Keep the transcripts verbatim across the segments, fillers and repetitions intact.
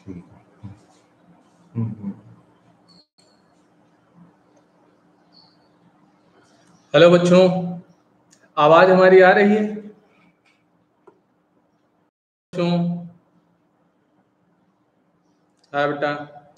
ठीक है। हम्म, हम्म। हेलो बच्चों, आवाज हमारी आ रही है? बच्चों, हाँ बेटा,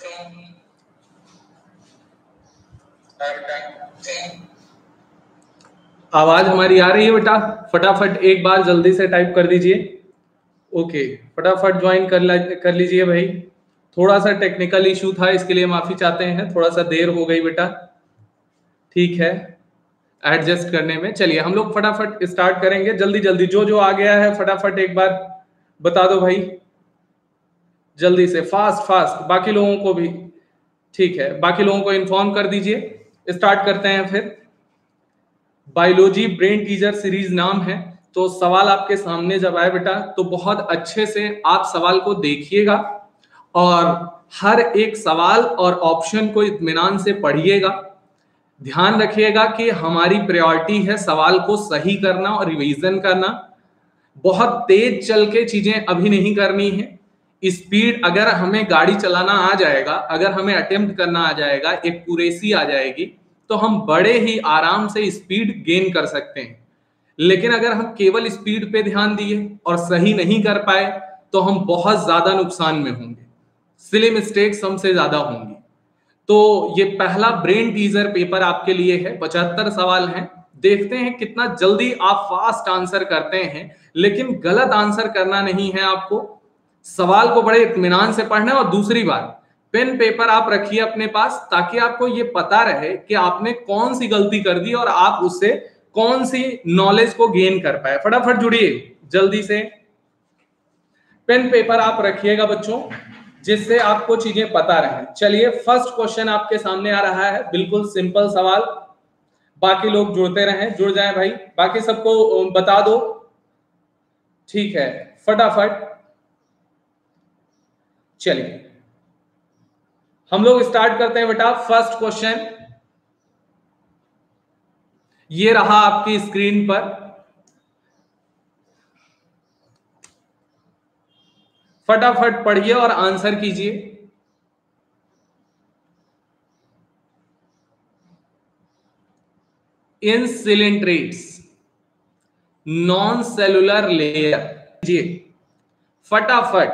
आवाज हमारी आ रही है बेटा? फटाफट एक बार जल्दी से टाइप कर दीजिए। ओके, फटाफट ज्वाइन कर ला कर लीजिए भाई। थोड़ा सा टेक्निकल इशू था, इसके लिए माफी चाहते हैं, थोड़ा सा देर हो गई बेटा। ठीक है, एडजस्ट करने में। चलिए हम लोग फटाफट स्टार्ट करेंगे, जल्दी जल्दी जो जो आ गया है फटाफट एक बार बता दो भाई, जल्दी से, फास्ट फास्ट, बाकी लोगों को भी। ठीक है, बाकी लोगों को इन्फॉर्म कर दीजिए। स्टार्ट करते हैं फिर। बायोलॉजी ब्रेन टीजर सीरीज नाम है। तो सवाल आपके सामने जब आए बेटा तो बहुत अच्छे से आप सवाल को देखिएगा और हर एक सवाल और ऑप्शन को इत्मीनान से पढ़िएगा। ध्यान रखिएगा कि हमारी प्रायोरिटी है सवाल को सही करना और रिवीजन करना। बहुत तेज चल के चीजें अभी नहीं करनी है। स्पीड, अगर हमें गाड़ी चलाना आ जाएगा, अगर हमें अटेम्प्ट करना आ जाएगा, एक्यूरेसी आ जाएगी, तो हम बड़े ही आराम से स्पीड गेन कर सकते हैं। लेकिन अगर हम केवल स्पीड पे ध्यान दिए और सही नहीं कर पाए तो हम बहुत ज्यादा नुकसान में होंगे, सिली मिस्टेक्स हमसे ज्यादा होंगी। तो ये पहला ब्रेन टीजर पेपर आपके लिए है। पचहत्तर सवाल हैं, देखते हैं कितना जल्दी आप फास्ट आंसर करते हैं। लेकिन गलत आंसर करना नहीं है आपको, सवाल को बड़े इत्मीनान से पढ़ना है। और दूसरी बात, पेन पेपर आप रखिए अपने पास, ताकि आपको ये पता रहे कि आपने कौन सी गलती कर दी और आप उससे कौन सी नॉलेज को गेन कर पाए। फटाफट जुड़िए जल्दी से, पेन पेपर आप रखिएगा बच्चों, जिससे आपको चीजें पता रहे। चलिए, फर्स्ट क्वेश्चन आपके सामने आ रहा है, बिल्कुल सिंपल सवाल। बाकी लोग जुड़ते रहें, जुड़ जाएं भाई, बाकी सबको बता दो। ठीक है, फटाफट चलिए हम लोग स्टार्ट करते हैं बेटा। फर्स्ट क्वेश्चन ये रहा आपकी स्क्रीन पर, फटाफट पढ़िए और आंसर कीजिए। In coelenterates non cellular layer, जी फटाफट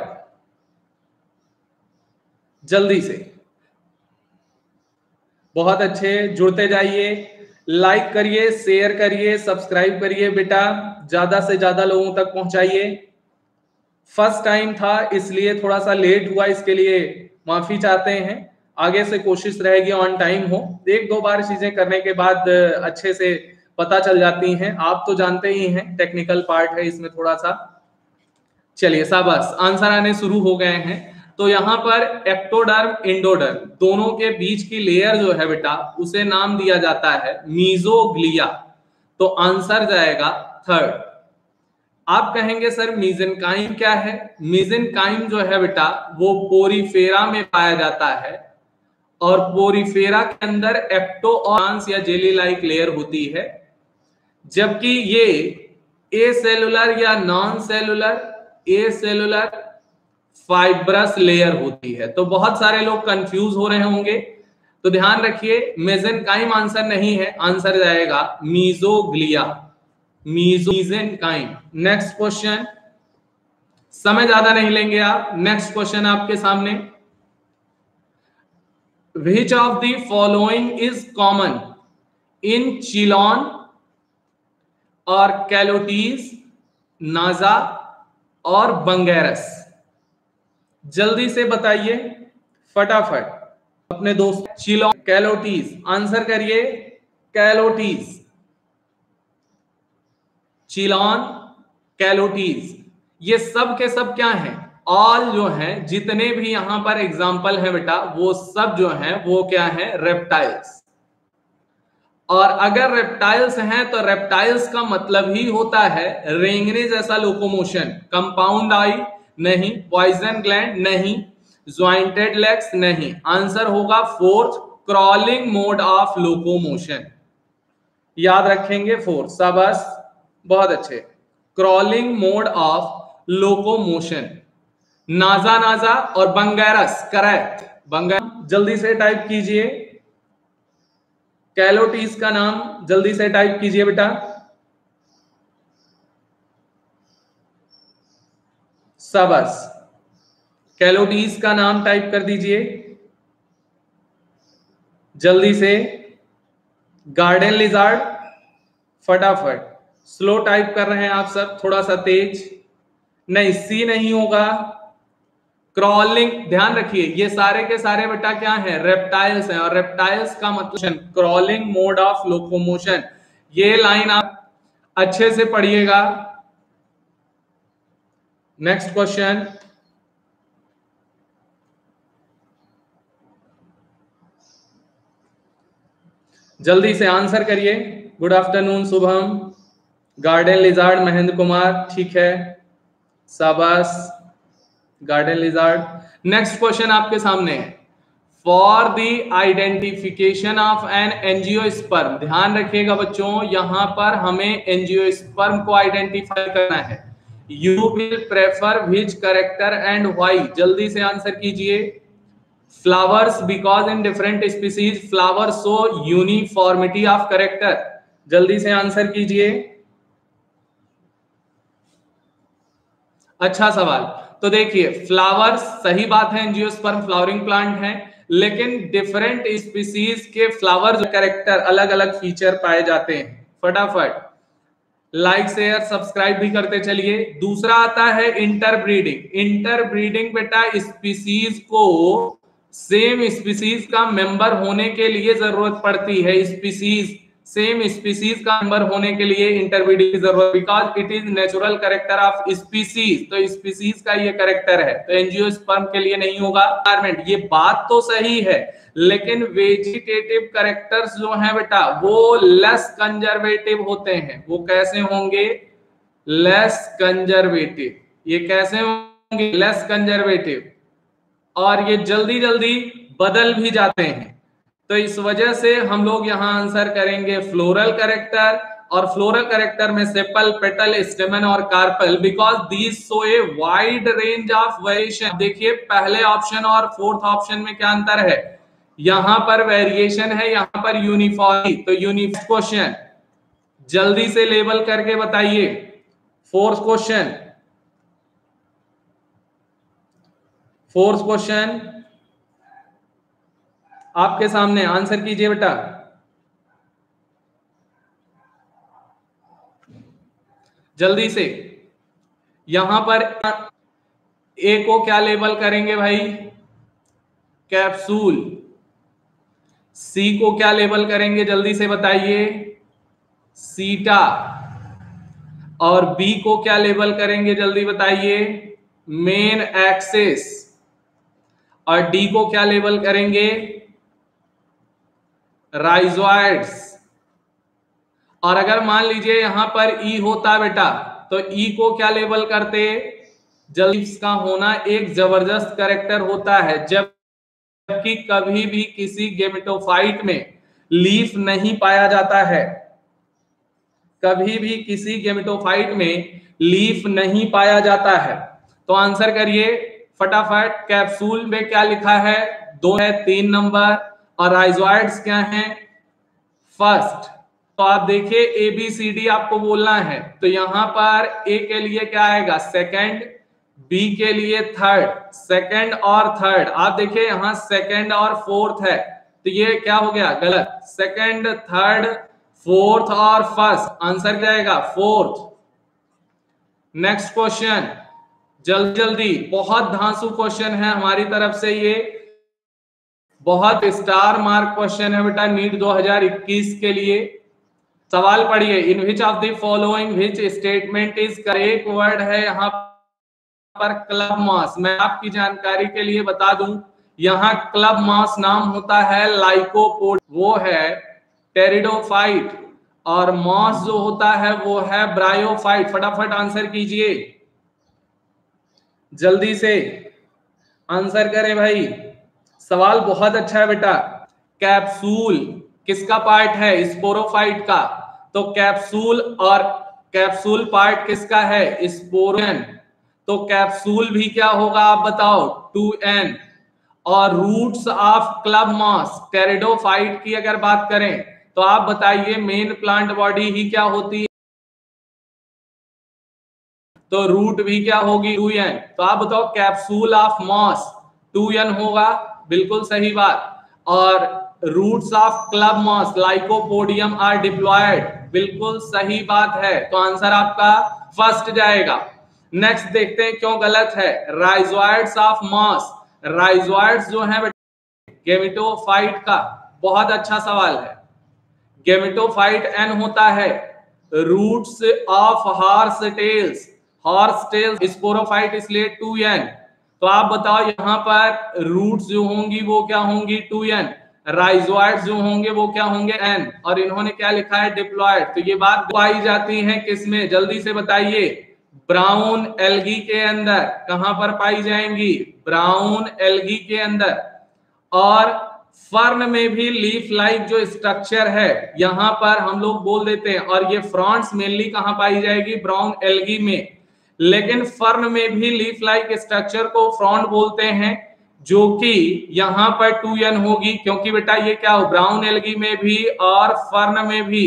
जल्दी से, बहुत अच्छे, जुड़ते जाइए, लाइक करिए, शेयर करिए, सब्सक्राइब करिए बेटा, ज्यादा से ज्यादा लोगों तक पहुंचाइए। फर्स्ट टाइम था इसलिए थोड़ा सा लेट हुआ, इसके लिए माफी चाहते हैं। आगे से कोशिश रहेगी ऑन टाइम हो। एक दो बार चीजें करने के बाद अच्छे से पता चल जाती हैं। आप तो जानते ही हैं टेक्निकल पार्ट है इसमें थोड़ा सा। चलिए शाबाश, आंसर आने शुरू हो गए हैं। तो यहाँ पर एक्टोडर्म एंडोडर्म दोनों के बीच की लेयर जो है बेटा, उसे नाम दिया जाता है मीजोग्लिया। तो आंसर जाएगा थर्ड। आप कहेंगे सर मीजेनकाइम क्या है? मीजेनकाइम जो है बेटा वो पोरीफेरा में पाया जाता है, और पोरीफेरा के अंदर एक्टो और या जेली लाइक लेयर होती है, जबकि ये ए सेलुलर या non cellular, acellular fibrous layer होती है। तो बहुत सारे लोग कंफ्यूज हो रहे होंगे, तो ध्यान रखिए मेसेनकाइम आंसर नहीं है, आंसर जाएगा मीजोग्लिया, मीजेनकाइम। नेक्स्ट क्वेश्चन, समय ज्यादा नहीं लेंगे आप। नेक्स्ट क्वेश्चन आपके सामने, which of the following is common in Chelone और कैलोटीज, नाजा और बंगेरस? जल्दी से बताइए फटाफट अपने दोस्त। चिलॉन, कैलोटीज, आंसर करिए। कैलोटीज, चिलॉन, कैलोटीज, ये सब के सब क्या हैं? ऑल जो है, जितने भी यहां पर एग्जाम्पल है बेटा, वो सब जो है वो क्या है? रेप्टाइल्स। और अगर रेप्टाइल्स हैं तो रेप्टाइल्स का मतलब ही होता है रेंगने जैसा लोकोमोशन। कंपाउंड आई नहीं, पॉइजन ग्लैंड नहीं, ज्वाइंटेड लेग्स नहीं। आंसर होगा fourth, crawling mode of locomotion. याद रखेंगे फोर्थ, शाबाश, बहुत अच्छे, क्रॉलिंग मोड ऑफ लोकोमोशन। नाजा नाजा और बंगैरस, करेक्ट। बंगैरस जल्दी से टाइप कीजिए। कैलोटीज का नाम जल्दी से टाइप कीजिए बेटा। सबस, कैलोटीज का नाम टाइप कर दीजिए जल्दी से। गार्डन लिजार्ड, फटाफट। स्लो टाइप कर रहे हैं आप सब, थोड़ा सा तेज। नहीं, सी नहीं होगा। क्रॉलिंग, ध्यान रखिए ये सारे के सारे बेटा क्या है, रेप्टाइल्स हैं, और रेप्टाइल्स का मतलब क्रॉलिंग मोड ऑफ लोकोमोशन। ये लाइन आप अच्छे से पढ़िएगा। नेक्स्ट क्वेश्चन, जल्दी से आंसर करिए। Good afternoon Shubham. Garden lizard Mahendra Kumar, ठीक है, शाबाश गार्डन लिजार्ड। नेक्स्ट क्वेश्चन आपके सामने है, for the identification of an angiosperm. ध्यान रखिएगा बच्चों, यहां पर हमें एंजियोस्पर्म को आइडेंटिफाई करना है। You will prefer which character and why. जल्दी से आंसर कीजिए। Flowers, because in different species flower show uniformity of character. जल्दी से आंसर कीजिए। अच्छा सवाल। तो देखिए, फ्लावर्स सही बात है, एंजियोस्पर्म फ्लावरिंग प्लांट है, लेकिन डिफरेंट स्पीसीज के फ्लावर कैरेक्टर अलग अलग फीचर पाए जाते हैं। फटाफट लाइक शेयर सब्सक्राइब भी करते चलिए। दूसरा आता है इंटरब्रीडिंग। इंटरब्रीडिंग बेटा स्पीसीज को सेम स्पीसीज का मेंबर होने के लिए जरूरत पड़ती है। स्पीसीज सेम स्पीसीज का मेंबर होने के लिए इंटरब्रीडिंग की जरूरत, because it is natural character of species. तो स्पीसीज का ये कैरेक्टर है, तो एंजियोस्पर्म के लिए नहीं होगा। ये बात तो सही है, लेकिन वेजिटेटिव कैरेक्टर्स जो हैं बेटा वो लेस कंजर्वेटिव होते हैं। वो कैसे होंगे, लेस कंजर्वेटिव। ये कैसे होंगे, लेस कंजर्वेटिव, और ये जल्दी जल्दी बदल भी जाते हैं। तो इस वजह से हम लोग यहां आंसर करेंगे फ्लोरल कैरेक्टर, और फ्लोरल कैरेक्टर में सेपल, पेटल, स्टेमन और carpel, because these show a wide range of variation. देखिए पहले ऑप्शन और फोर्थ ऑप्शन में क्या अंतर है, यहां पर वेरिएशन है, यहां पर यूनिफॉर्मिटी। तो यूनिफॉर्म क्वेश्चन जल्दी से लेबल करके बताइए। फोर्थ क्वेश्चन, फोर्थ क्वेश्चन आपके सामने, आंसर कीजिए बेटा। जल्दी से। यहां पर ए को क्या लेबल करेंगे भाई, कैप्सूल। सी को क्या लेबल करेंगे जल्दी से बताइए, सीटा। और बी को क्या लेबल करेंगे जल्दी बताइए, मेन एक्सिस। और डी को क्या लेबल करेंगे, राइजोइड्स। और अगर मान लीजिए यहां पर ई होता बेटा, तो ई को क्या लेबल करते, जल्दी का होना एक जबरदस्त कैरेक्टर होता है, जबकि कभी भी किसी गेमेटोफाइट में लीफ नहीं पाया जाता है। कभी भी किसी गेमेटोफाइट में लीफ नहीं पाया जाता है। तो आंसर करिए फटाफट। कैप्सूल में क्या लिखा है, दो है, तीन नंबर, और राइजोइड्स क्या है, फर्स्ट। तो आप देखिए ए बी सी डी आपको बोलना है, तो यहां पर ए के लिए क्या आएगा, सेकंड, बी के लिए थर्ड, सेकंड और थर्ड। आप देखिए यहां सेकंड और फोर्थ है, तो ये क्या हो गया, गलत। सेकंड, थर्ड, फोर्थ और फर्स्ट, आंसर जाएगा फोर्थ। नेक्स्ट क्वेश्चन, जल्दी जल्दी, बहुत धांसू क्वेश्चन है हमारी तरफ से, ये बहुत स्टार मार्क क्वेश्चन है बेटा नीट दो हज़ार इक्कीस के लिए। सवाल पढ़िए, in which of the following which statement is correct. Word है यहाँ पर क्लब मॉस। मैं आपकी जानकारी के लिए बता दूं, यहाँ क्लब मॉस नाम होता है लाइकोपोड, वो है टेरिडोफाइट, और मॉस जो होता है वो है ब्रायोफाइट। फटाफट आंसर कीजिए, जल्दी से आंसर करें भाई। सवाल बहुत अच्छा है बेटा। कैप्सूल किसका पार्ट है, स्पोरोफाइट का। तो कैप्सूल और कैप्सूल पार्ट किसका है, स्पोरन। तो कैप्सूल भी क्या होगा आप बताओ, टू एन। और roots of club moss, pteridophyte की अगर बात करें तो आप बताइए मेन प्लांट बॉडी ही क्या होती है, तो रूट भी क्या होगी, टू एन। तो आप बताओ capsule of moss two N होगा, बिल्कुल सही बात। और roots of club moss lycopodium are diploid, बिल्कुल सही बात है। तो आंसर आपका फर्स्ट जाएगा। नेक्स्ट देखते हैं क्यों गलत है। राइजोइड्स ऑफ मॉस, राइजोइड्स जो है गेमेटोफाइट का, बहुत अच्छा सवाल है। गेमेटोफाइट एन होता है, roots of horse tails, horse tails sporophyte इसलिए टू एन। तो आप बताओ यहाँ पर रूट्स जो होंगी वो क्या होंगी, टू एन। राइजोइड्स जो होंगे वो क्या होंगे, एन। और इन्होंने क्या लिखा है, डिप्लॉयड। तो ये बात पाई जाती है किसमें, जल्दी से बताइए। ब्राउन एल्गी के अंदर, कहां पर पाई जाएंगी, ब्राउन एल्गी के अंदर। और फर्न में भी लीफ लाइक जो स्ट्रक्चर है यहां पर हम लोग बोल देते हैं, और ये फ्रॉन्ट्स मेनली कहां पाई जाएगी, ब्राउन एल्गी में। लेकिन फर्न में भी लीफ लाइक स्ट्रक्चर को फ्रॉन्ट बोलते हैं, जो कि यहां पर टू एन होगी, क्योंकि बेटा ये क्या हो, ब्राउन एल्गी में भी और फर्न में भी।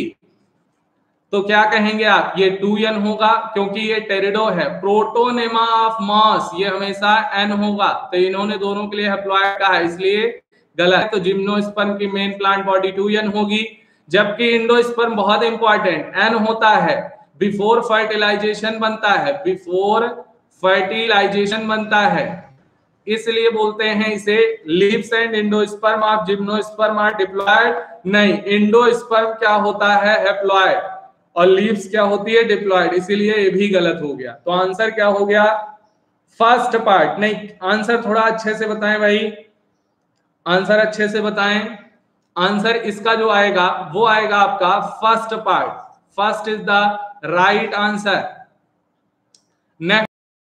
तो क्या कहेंगे आप, ये टू एन होगा क्योंकि ये टेरिडो है। प्रोटोनेमा ऑफ मॉस ये हमेशा एन होगा, तो इन्होंने दोनों के लिए हैप्लॉइड कहा है, इसलिए गलत। तो जिम्नोस्पर्म की main plant body two N होगी, जबकि इंडोस्पर्म बहुत इंपॉर्टेंट एन होता है, बिफोर फर्टिलाइजेशन बनता है, बिफोर फर्टिलाइजेशन बनता है, इसलिए बोलते हैं इसे leaves and endosperm of gymnosperm are diploid. नहीं, इंडोस्पर्म क्या होता है, हैप्लॉइड, और लीव्स क्या होती है, डिप्लॉयड, इसीलिए ये भी गलत हो गया। तो आंसर क्या हो गया, फर्स्ट पार्ट। नहीं, आंसर थोड़ा अच्छे से बताएं भाई, आंसर अच्छे से बताएं। आंसर इसका जो आएगा वो आएगा आपका first part, first is the right answer. Next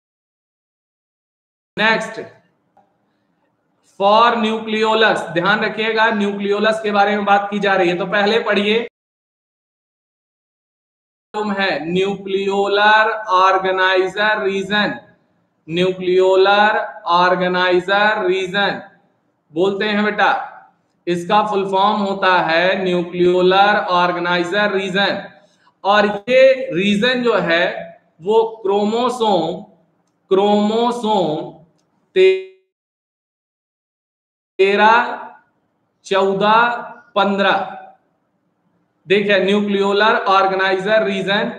next for nucleolus, ध्यान रखिएगा न्यूक्लियोलस के बारे में बात की जा रही है, तो पहले पढ़िए है nucleolar organiser region, nucleolar organiser region बोलते हैं बेटा, इसका फुल फॉर्म होता है न्यूक्लियोलर ऑर्गेनाइजर रीजन। और ये रीजन जो है वो क्रोमोसोम क्रोमोसोम तेरह चौदह पंद्रह, देखिए न्यूक्लियोलर ऑर्गेनाइजर रीजन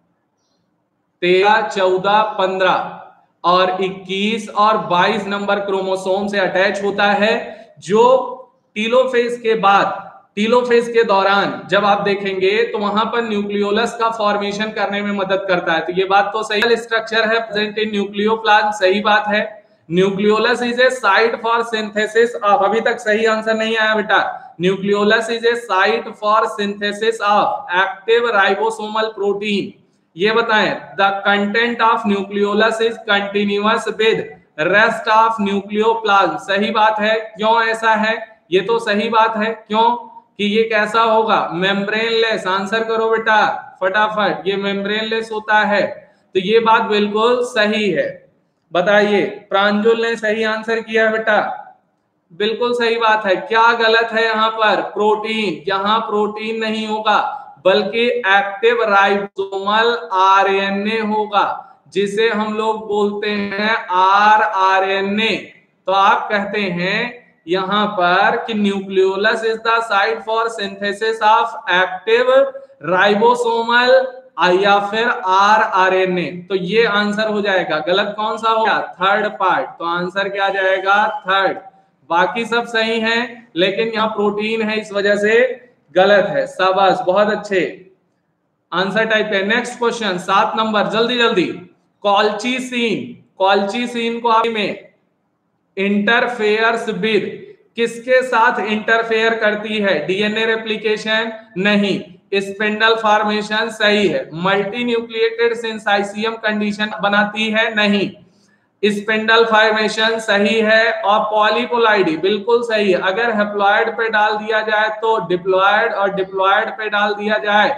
तेरह चौदह पंद्रह और इक्कीस और बाईस नंबर क्रोमोसोम से अटैच होता है, जो टीलोफेज के बाद, टीलोफेज के दौरान जब आप देखेंगे तो वहां पर न्यूक्लियोलस का फॉर्मेशन करने में मदद करता है। तो ये बात तो सही स्ट्रक्चर है प्रेजेंट इन न्यूक्लियोप्लाज्म, सही बात है। Nucleolus is a site for synthesis of, अभी तक सही आंसर नहीं आया बेटा, nucleolus is a site for synthesis of active ribosomal protein. ये बताएं, the content of nucleolus is continuous with rest of nucleoplasm, सही बात है। क्यों ऐसा है, ये तो सही बात है, क्यों कि ये कैसा होगा, मेम्ब्रेनलेस। आंसर करो बेटा फटाफट, ये मेम्ब्रेनलेस होता है, तो ये बात बिल्कुल सही है। बताइए, प्रांजुल ने सही आंसर किया बेटा, बिल्कुल सही बात है। क्या गलत है यहाँ पर, प्रोटीन, यहाँ प्रोटीन नहीं होगा बल्कि एक्टिव राइबोसोमल आरएनए होगा, जिसे हम लोग बोलते हैं आर आरएनए। तो आप कहते हैं यहां पर कि nucleolus is the site for synthesis of active ribosomal या फिर आर आरएनए, तो ये आंसर हो जाएगा। गलत कौन सा होगा, थर्ड पार्ट। तो आंसर क्या जाएगा, थर्ड। बाकी सब सही है लेकिन यहाँ प्रोटीन है इस वजह से गलत है। शाबाश, बहुत अच्छे आंसर टाइप है। नेक्स्ट क्वेश्चन सात नंबर, जल्दी जल्दी। कॉल्चीसिन, कॉल्चीसिन को आप में इंटरफेयर्स विद, किसके साथ इंटरफेयर करती है, डीएनए रेप्लिकेशन नहीं, स्पिंडल फॉर्मेशन सही है, मल्टी न्यूक्लिएटेड सिंसाइसियम कंडीशन बनाती है नहीं, स्पिंडल फॉर्मेशन सही है, और पॉलीपोलाइडी बिल्कुल सही है। अगर हैप्लॉइड पे डाल दिया जाए तो डिप्लॉयड, और डिप्लॉयड पे डाल दिया जाए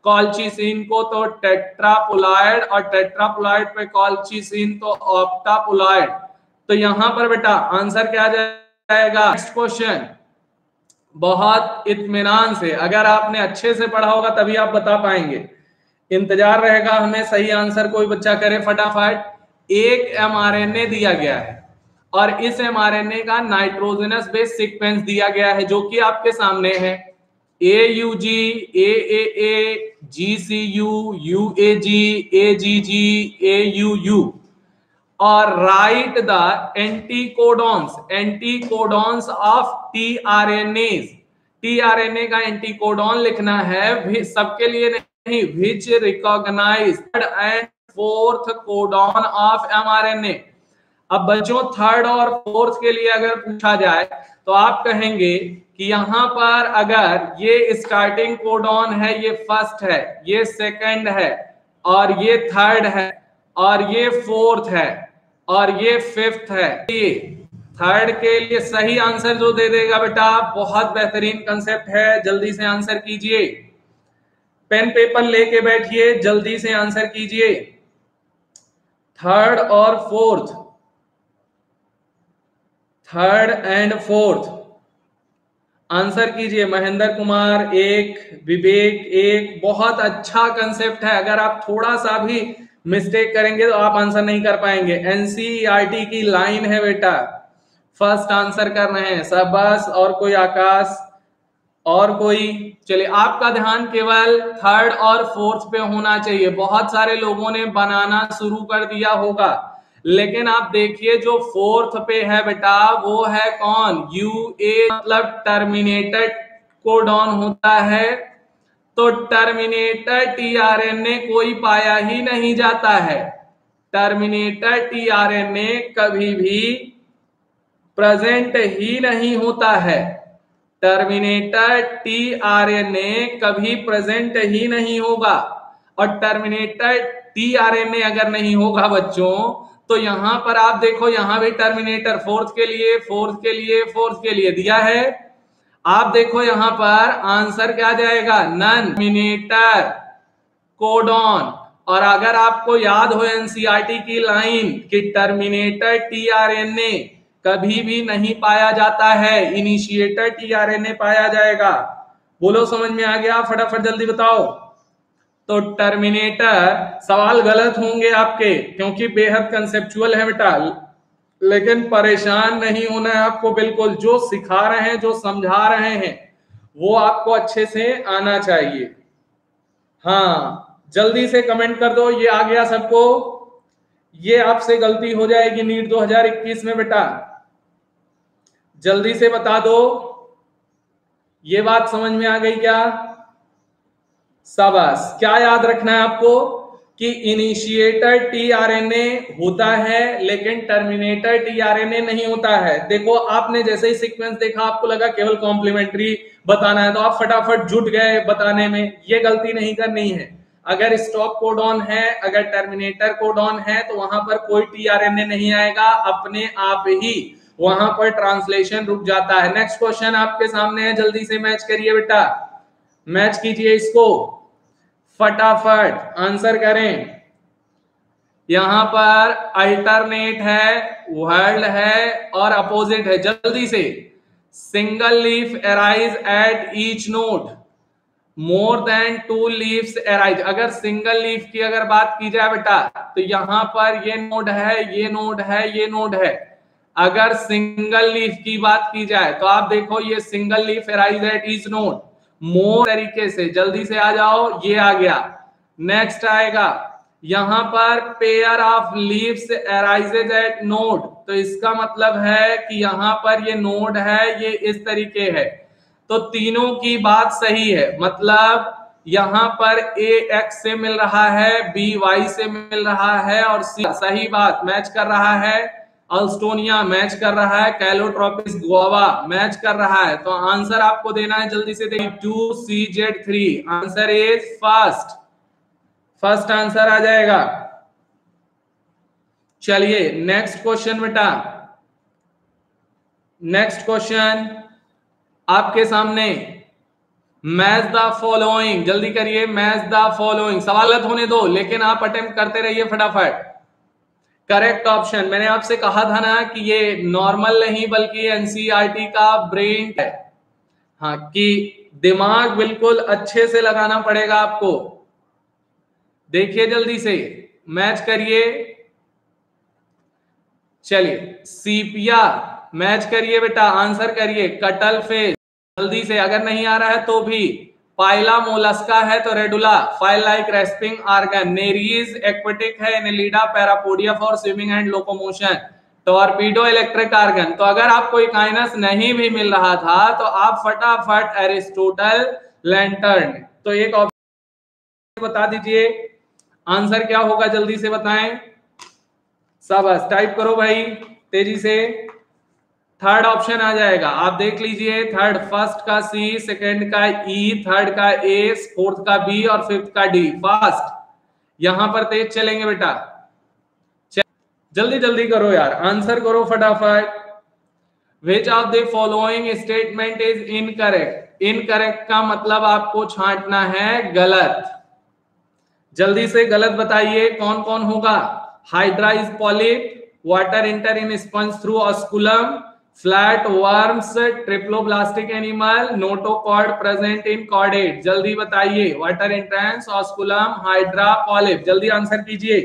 कॉल्चिसिन को तो टेट्रापोलाइड, और टेट्रापोलाइड पे कॉल्चिसिन तो ऑक्टापोलाइड। तो यहां पर बेटा आंसर क्या जाएगा? नेक्स्ट क्वेश्चन बहुत इत्मीनान से, अगर आपने अच्छे से पढ़ा होगा तभी आप बता पाएंगे। इंतजार रहेगा हमें सही आंसर कोई बच्चा करे फटाफट। एक एमआरएनए दिया गया है और इस एमआरएनए का नाइट्रोजनस बेस सीक्वेंस दिया गया है जो कि आपके सामने है। A U G, A A A, G C U, U A G, A G G, A U U, और right the anticodons anticodons of tRNAs. TRNA का एंटीकोडॉन लिखना है, सबके लिए नहीं, which recognised and fourth codon of mRNA. अब बच्चों third और फोर्थ के लिए अगर पूछा जाए तो आप कहेंगे कि यहां पर अगर ये स्टार्टिंग कोडॉन है, ये फर्स्ट है, ये सेकंड है, और ये थर्ड है, और ये फोर्थ है, और ये फिफ्थ है। ये थर्ड के लिए सही आंसर जो दे देगा बेटा, बहुत बेहतरीन कंसेप्ट है, जल्दी से आंसर कीजिए। पेन पेपर लेके बैठिए, जल्दी से आंसर कीजिए। थर्ड और fourth, third and fourth answer कीजिए। महेंद्र कुमार एक, विवेक एक, बहुत अच्छा कंसेप्ट है। अगर आप थोड़ा सा भी मिस्टेक करेंगे तो आप आंसर नहीं कर पाएंगे। एनसीईआरटी की लाइन है बेटा, फर्स्ट आंसर कर रहे हैं सब बस। और कोई आकाश, और कोई? चलिए, आपका ध्यान केवल थर्ड और फोर्थ पे होना चाहिए। बहुत सारे लोगों ने बनाना शुरू कर दिया होगा, लेकिन आप देखिए जो फोर्थ पे है बेटा वो है कौन? यू ए, मतलब टर्मिनेटेड कोडॉन होता है। तो टर्मिनेटर टीआरएनए कोई पाया ही नहीं जाता है। टर्मिनेटर टीआरएनए कभी भी प्रेजेंट ही नहीं होता है। टर्मिनेटर टीआरएनए कभी प्रेजेंट ही नहीं होगा। और टर्मिनेटर टीआरएनए अगर नहीं होगा बच्चों, तो यहां पर आप देखो, यहां भी टर्मिनेटर फोर्थ के लिए, फोर्थ के लिए, फोर्थ के लिए दिया है। आप देखो यहां पर आंसर क्या जाएगा? None terminator codon. और अगर आपको याद हो एनसीईआरटी की लाइन कि टर्मिनेटर टीआरएनए कभी भी नहीं पाया जाता है, इनिशिएटर टीआरएनए पाया जाएगा। बोलो समझ में आ गया? फटाफट जल्दी बताओ। तो टर्मिनेटर, सवाल गलत होंगे आपके क्योंकि बेहद कंसेप्चुअल है बेटा, लेकिन परेशान नहीं होना है आपको। बिल्कुल जो सिखा रहे हैं, जो समझा रहे हैं, वो आपको अच्छे से आना चाहिए। हाँ, जल्दी से कमेंट कर दो, ये आ गया सबको। ये आपसे गलती हो जाएगी नीट दो हज़ार इक्कीस में बेटा, जल्दी से बता दो। ये बात समझ में आ गई क्या? शाबाश। क्या याद रखना है आपको कि इनिशिएटर टीआरएनए होता है लेकिन टर्मिनेटर टीआरएनए नहीं होता है। देखो आपने जैसे ही सीक्वेंस देखा आपको लगा केवल कॉम्प्लीमेंट्री बताना है, तो आप फटाफट जुट गए बताने में। ये गलती नहीं करनी है। अगर स्टॉप कोडॉन है, अगर टर्मिनेटर कोडॉन है, तो वहां पर कोई टीआरएनए नहीं आएगा, अपने आप ही वहां पर ट्रांसलेशन रुक जाता है। नेक्स्ट क्वेश्चन आपके सामने है, जल्दी से मैच करिए बेटा, मैच कीजिए इसको, फटाफट आंसर करें। यहां पर अल्टरनेट है, वर्ल्ड है और अपोजिट है। जल्दी से। Single leaf arise at each node, more than two leaves arise. अगर सिंगल लीफ की अगर बात की जाए बेटा, तो यहां पर ये नोड है, ये नोड है, ये नोड है। अगर सिंगल लीफ की बात की जाए तो आप देखो ये single leaf arise at each node, more तरीके से। जल्दी से आ जाओ, ये आ गया। नेक्स्ट आएगा यहां पर pair of leaves arises at node, तो इसका मतलब है कि यहां पर ये नोड है, ये इस तरीके है। तो तीनों की बात सही है, मतलब यहां पर ए एक्स से मिल रहा है, बी वाई से मिल रहा है, और सी सही बात मैच कर रहा है, अल्स्टोनिया मैच कर रहा है, कैलोट्रोपिस गुआवा मैच कर रहा है। तो आंसर आपको देना है, जल्दी से देखिए, two C Z three. Answer is first, first answer आ जाएगा। चलिए नेक्स्ट क्वेश्चन बेटा, नेक्स्ट क्वेश्चन आपके सामने। मैच द फॉलोइंग, जल्दी करिए, मैच द फॉलोइंग। सवाल गलत होने दो लेकिन आप अटेम्प्ट करते रहिए फटाफट। करेक्ट ऑप्शन, मैंने आपसे कहा था ना कि ये नॉर्मल नहीं बल्कि एनसीईआरटी का ब्रेन है। हाँ, कि दिमाग बिल्कुल अच्छे से लगाना पड़ेगा आपको। देखिए जल्दी से, मैच करिए। चलिए, सीपिया, मैच करिए बेटा, आंसर करिए। कटल फेस, जल्दी से, अगर नहीं आ रहा है तो भी। पाइला मोलस्का है तो radula, file like rasping organ. Nereis aquatic है, annelida parapodia for swimming and locomotion. Torpedo electric organ. तो अगर आपको इकाइनस नहीं भी मिल रहा था तो आप फटाफट एरिस्टोटल लैंटर्न, तो एक ऑप्शन बता दीजिए आंसर क्या होगा, जल्दी से बताएं। शाबाश, टाइप करो भाई तेजी से। थर्ड ऑप्शन आ जाएगा, आप देख लीजिए। थर्ड, फर्स्ट का सी, सेकंड का ई, थर्ड का ए, फोर्थ का बी और फिफ्थ का डी। फास्ट, यहां पर तेज चलेंगे बेटा, जल्दी जल्दी करो यार, आंसर करो फटाफट। Which of the following statement is incorrect. Incorrect का मतलब आपको छांटना है गलत। जल्दी से गलत बताइए कौन कौन होगा। Hydra is polyp, water enter in sponge through osculum, flat worms, triploblastic animal, notochord present in chordate. जल्दी बताइए, water entrance, osculum, hydra, polyp. जल्दी आंसर कीजिए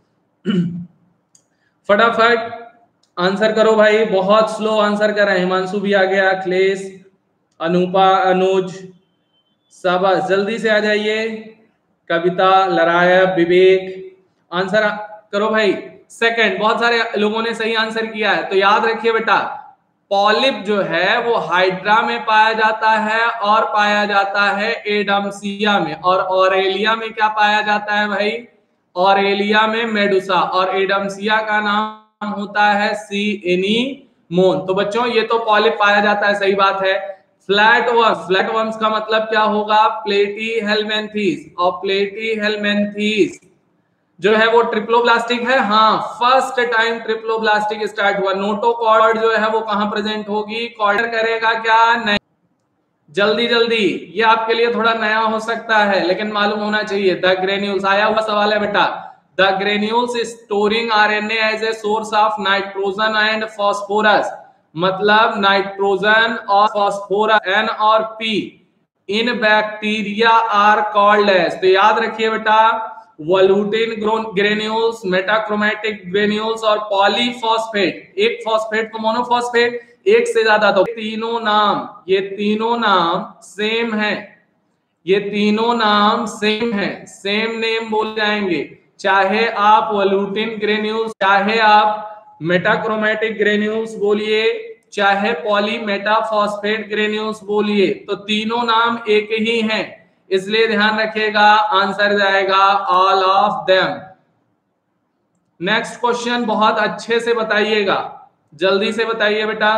फटाफट आंसर करो भाई, बहुत स्लो आंसर कर रहे हैं। हिमांशु भी आ गया, अखिलेश, अनुपा, अनुज, सब जल्दी से आ जाइए। कविता, लराया, विवेक, आंसर करो भाई। सेकंड, बहुत सारे लोगों ने सही आंसर किया है, तो याद रखिए बेटा, पॉलिप जो है वो हाइड्रा में पाया जाता है और पाया जाता है एडम्सिया में, और ऑरेलिया में क्या पाया जाता है भाई, ऑरेलिया में मेडुसा, और एडम्सिया का नाम होता है सी एनीमोन। तो बच्चों ये तो पॉलिप पाया जाता है, सही बात है। फ्लैट वर्म्स, फ्लैट वर्म्स का मतलब क्या होगा, प्लेटीहेल्मिन्थीस, और प्लेटीहेल्मिन्थीस जो है वो ट्रिप्लोब्लास्टिक है। हाँ, फर्स्ट टाइम ट्रिप्लोब्लास्टिक स्टार्ट हुआ। नोटोकॉर्ड जो है वो कहां प्रेजेंट होगी, कॉर्डर करेगा क्या, नहीं। जल्दी जल्दी, ये आपके लिए थोड़ा नया हो सकता है लेकिन मालूम होना चाहिए। द ग्रेन्यूल्स, आया हुआ सवाल है बेटा। The granules storing RNA as a source of nitrogen and phosphorus, मतलब नाइट्रोजन और फॉस्फोरस, एन और P in bacteria are called as. तो याद रखिए बेटा, वॉल्यूटिन ग्रेन्यूल्स, मेटाक्रोमेटिक ग्रेन्यूल्स और पॉलीफॉस्फेट। एक फॉस्फेट को मोनोफॉस्फेट, एक से ज्यादा, तो तीनों नाम, ये तीनों नाम सेम है, ये तीनों नाम सेम है, सेम नेम बोल जाएंगे। चाहे आप वॉल्यूटिन ग्रेन्यूल्स, चाहे आप मेटाक्रोमेटिक ग्रेन्यूल्स बोलिए, चाहे पॉली मेटाफॉस्फेट ग्रेन्यूल्स बोलिए, तो तीनों नाम एक ही हैं, इसलिए ध्यान रखिएगा आंसर जाएगा all of them. Next question बहुत अच्छे से बताइएगा, जल्दी से बताइए बेटा।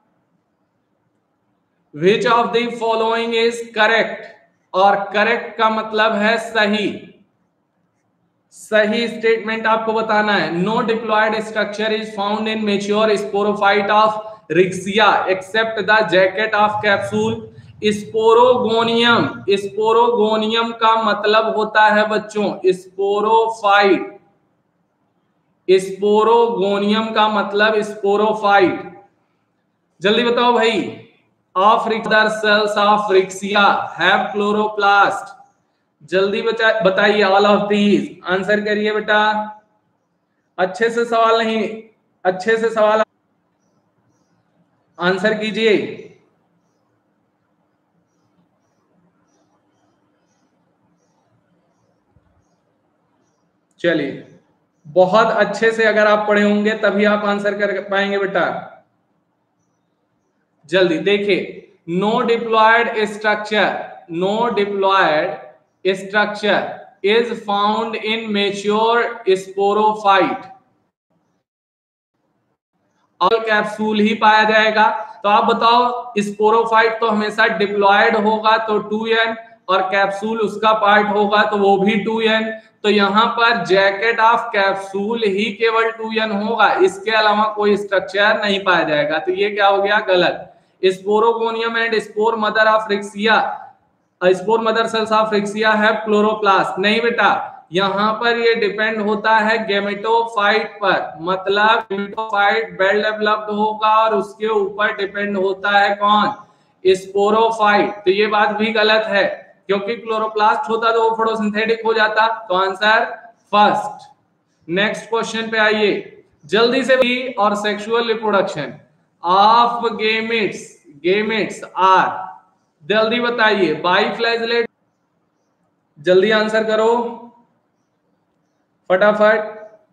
Which of the following is correct, और करेक्ट का मतलब है सही, सही स्टेटमेंट आपको बताना है। No diploid structure is found in mature sporophyte of riccia except the jacket of capsule. Sporogonium, sporogonium का मतलब होता है बच्चों स्पोरोफाइट, स्पोरोगोनियम का मतलब स्पोरोफाइट। जल्दी बताओ भाई। ऑफ रिक्सर cells of riccia have chloroplast. जल्दी बताइए ऑल ऑफ दीज, आंसर करिए बेटा। अच्छे से सवाल नहीं, अच्छे से सवाल आंसर कीजिए। चलिए, बहुत अच्छे से अगर आप पढ़े होंगे तभी आप आंसर कर पाएंगे बेटा। जल्दी देखिए, no diploid structure, no diploid structure is found in mature sporophyte, और कैप्सूल ही पाया जाएगा। तो आप बताओ, स्पोरोफाइट तो हमेशा डिप्लॉयड होगा तो टू एन, और कैप्सूल उसका पार्ट होगा तो वो भी टू एन। तो यहां पर जैकेट ऑफ कैप्सूल ही केवल टू एन होगा, इसके अलावा कोई स्ट्रक्चर नहीं पाया जाएगा। तो ये क्या हो गया, गलत। Sporogonium and spore mother of riccia spore mother cells of riccia have chloroplast, नहीं बेटा, यहाँ पर ये डिपेंड होता है गेमेटोफाइट पर, मतलब गेमेटोफाइट वेल डेवलप्ड होगा और उसके ऊपर डिपेंड होता है कौन, स्पोरोफाइट। तो ये बात भी गलत है, क्योंकि क्लोरोप्लास्ट होता तो वो फोटोसिंथेटिक हो जाता। तो आंसर फर्स्ट। नेक्स्ट क्वेश्चन पे आइए जल्दी से भी। और sexual reproduction of gametes, gametes are, जल्दी बताइए, बाइफ्लैजेलेट, जल्दी आंसर करो फटाफट,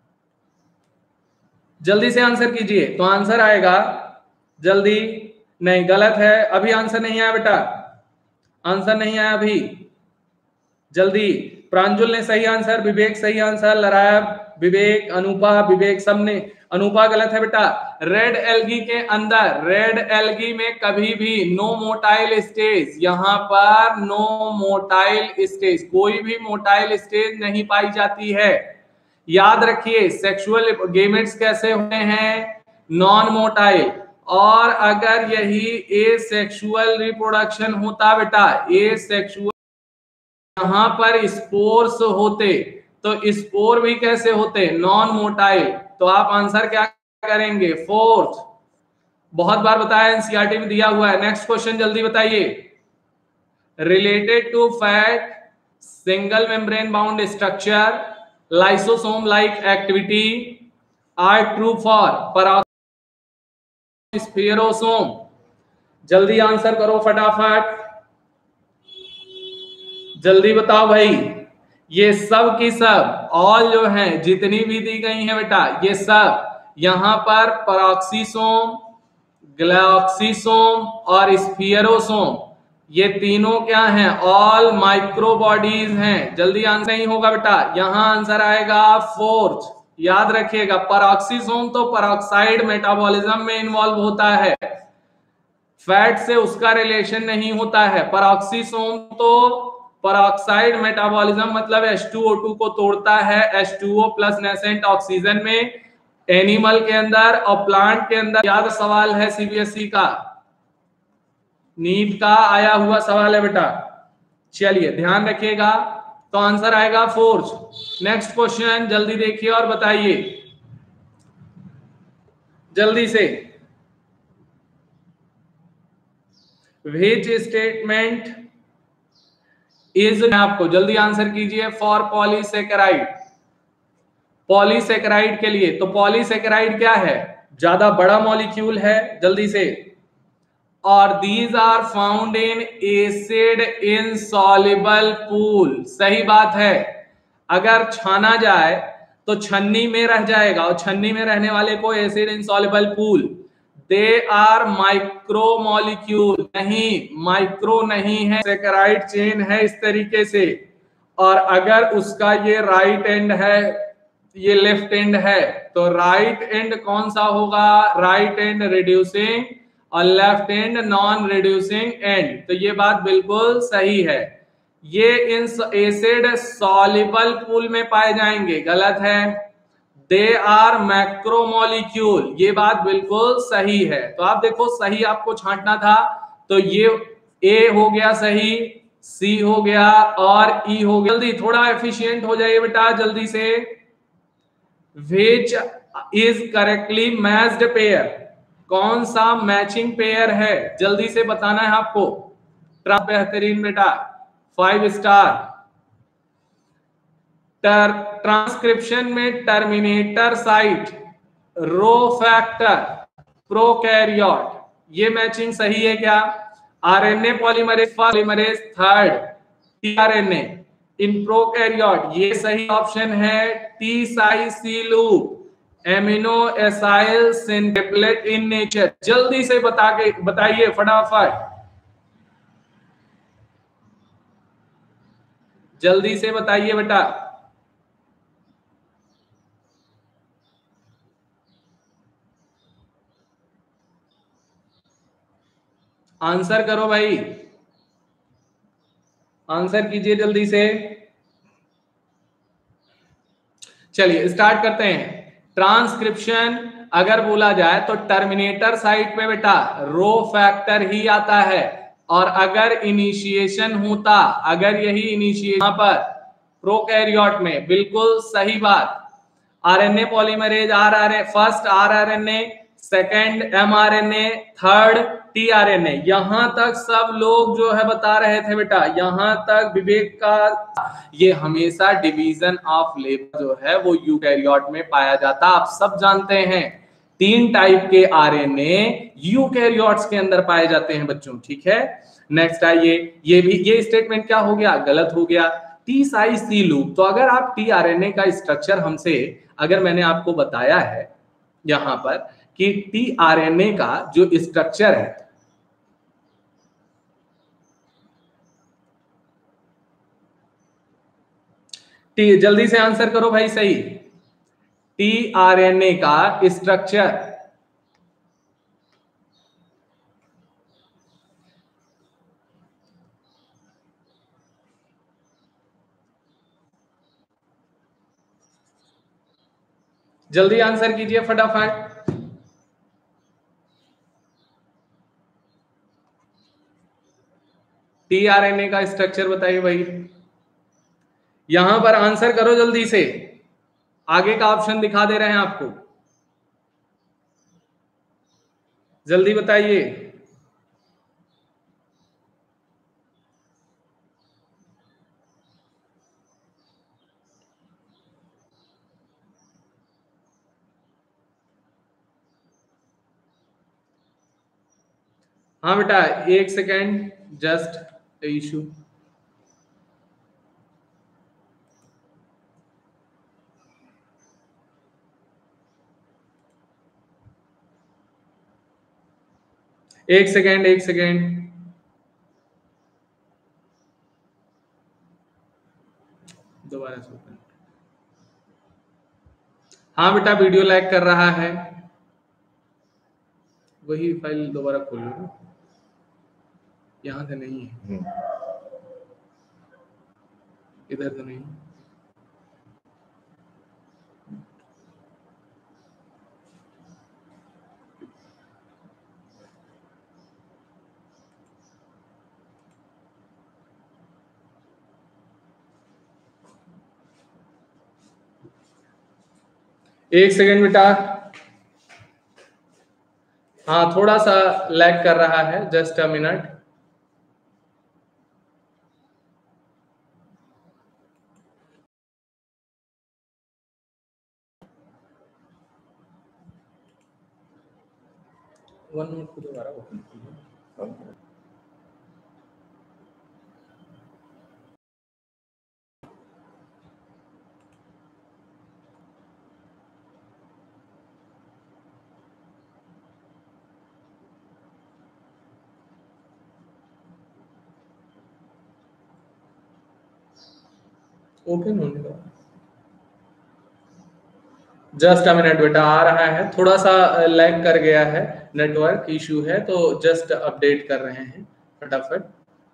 जल्दी से आंसर कीजिए। तो आंसर आएगा जल्दी, नहीं गलत है, अभी आंसर नहीं आया बेटा, आंसर नहीं आया अभी, जल्दी। प्रांजुल ने सही आंसर, विवेक सही आंसर, लराब, विवेक, अनुपा, विवेक, सबने, अनुपा गलत है बेटा। रेड एल्गी के अंदर, रेड एल्गी में कभी भी नो मोटाइल स्टेज, यहां पर नो मोटाइल स्टेज, कोई भी मोटाइल स्टेज नहीं पाई जाती है। याद रखिए सेक्सुअल गेमेट्स कैसे होते हैं, नॉन मोटाइल। और अगर यही ए सेक्सुअल रिप्रोडक्शन होता बेटा, ए सेक्सुअल, यहां पर स्पोर्स होते, तो स्पोर भी कैसे होते, नॉन मोटाइल। तो आप आंसर क्या करेंगे, फोर्थ। बहुत बार बताया, एनसीईआरटी में दिया हुआ है। नेक्स्ट क्वेश्चन जल्दी बताइए। Related to fat single membrane bound structure lysosome like activity are true for parasphaerosome, जल्दी आंसर करो फटाफट, जल्दी बताओ भाई। ये सब की सब ऑल जो है जितनी भी दी गई है बेटा, ये सब यहां पर पैराक्सीसोम, ग्लाक्सीसोम और स्फीयरोसोम, ये तीनों क्या हैं, ऑल माइक्रो बॉडीज हैं। जल्दी आंसर नहीं होगा बेटा, यहां आंसर आएगा फोर्थ। याद रखिएगा, पैराक्सीसोम तो पैराक्साइड मेटाबॉलिज्म में इन्वॉल्व होता है, फैट से उसका रिलेशन नहीं होता है। पैराक्सीसोम तो पैराक्साइड मेटाबॉलिज्म मतलब एच टू ओ टू को तोड़ता है H two O plus nascent oxygen में, एनिमल के अंदर और प्लांट के अंदर। याद सवाल है सीबीएसई का, नीट का आया हुआ सवाल है बेटा, चलिए ध्यान रखिएगा। तो आंसर आएगा फोर्थ। नेक्स्ट क्वेश्चन जल्दी देखिए और बताइए जल्दी से। व्हिच स्टेटमेंट इज, आपको जल्दी आंसर कीजिए, फॉर पॉलीसेकेराइड, पॉलीसेकेराइड के लिए। तो पॉलीसेकेराइड क्या है, ज्यादा बड़ा मॉलिक्यूल है, जल्दी से। और these are found in acid insoluble pool, सही बात है। अगर छाना जाए तो छन्नी में रह जाएगा, और छन्नी में रहने वाले को acid insoluble pool. They are micro molecule, नहीं माइक्रो नहीं है, सेकेराइड चेन है इस तरीके से। और अगर उसका ये राइट एंड है, ये लेफ्ट एंड है, तो राइट एंड कौन सा होगा, राइट एंड रिड्यूसिंग और left end non reducing end. तो ये बात बिल्कुल सही है। ये इन एसिड सॉल्युबल पूल में पाए जाएंगे, गलत है। दे आर मैक्रोमोलिक्यूल, ये बात बिल्कुल सही है। तो आप देखो सही आपको छांटना था, तो ये ए हो गया सही, सी हो गया और ई हो गया। जल्दी थोड़ा एफिशिएंट हो जाइए बेटा, जल्दी से। Which is correctly matched pair, कौन सा मैचिंग पेयर है, जल्दी से बताना है आपको। बेहतरीन बेटा, फाइव स्टार। ट्रांसक्रिप्शन में terminator site, rho factor, prokaryote, ये मैचिंग सही है क्या। RNA polymerase polymerase third, tRNA in prokaryote, ये सही ऑप्शन है। T psi C loop, amino acyl synthetase in nature, जल्दी से बता के बताइए फटाफट, जल्दी से बताइए बेटा। आंसर करो भाई, आंसर कीजिए जल्दी से। चलिए स्टार्ट करते हैं। ट्रांसक्रिप्शन अगर बोला जाए तो टर्मिनेटर साइट पे बेटा रो फैक्टर ही आता है, और अगर इनिशिएशन होता, अगर यही इनिशिएशन यहाँ पर प्रोकैरियोट में, बिल्कुल सही बात, RNA polymerase, RRA, first rRNA, second mRNA, third tRNA, यहां तक सब लोग जो है बता रहे थे बेटा, यहां तक विवेक का, ये हमेशा डिवीजन ऑफ लेबर जो है वो यूकैरियोट में पाया जाता। आप सब जानते हैं तीन टाइप के आरएनए यूकैरियोट्स के अंदर पाए जाते हैं बच्चों, ठीक है। नेक्स्ट आइए, ये भी ये स्टेटमेंट क्या हो गया, गलत हो गया। टी साई सी लूप, तो अगर आप टीआरएनए का स्ट्रक्चर हमसे, अगर मैंने आपको बताया है यहां पर कि टीआरएनए का जो स्ट्रक्चर है, टी, जल्दी से आंसर करो भाई सही, टीआरएनए का स्ट्रक्चर, जल्दी आंसर कीजिए फटाफट। टीआरएनए का स्ट्रक्चर बताइए भाई, यहां पर आंसर करो जल्दी से, आगे का ऑप्शन दिखा दे रहे हैं आपको, जल्दी बताइए। हाँ बेटा, एक सेकेंड, जस्ट इशू, एक सेकेंड एक सेकेंड, दोबारा से। हाँ बेटा, वीडियो लैग कर रहा है, वही फाइल दोबारा खोल लो, यहां से नहीं है, इधर से नहीं। एक सेकेंड बेटा, हाँ थोड़ा सा लैग कर रहा है, just a minute. OneNote को दोबारा ओपन कीजिए। ओपन होने दो, जस्ट अ मिनट बेटा, आ रहा है, थोड़ा सा लैग कर गया है, नेटवर्क इशू है, तो जस्ट अपडेट कर रहे हैं फटाफट।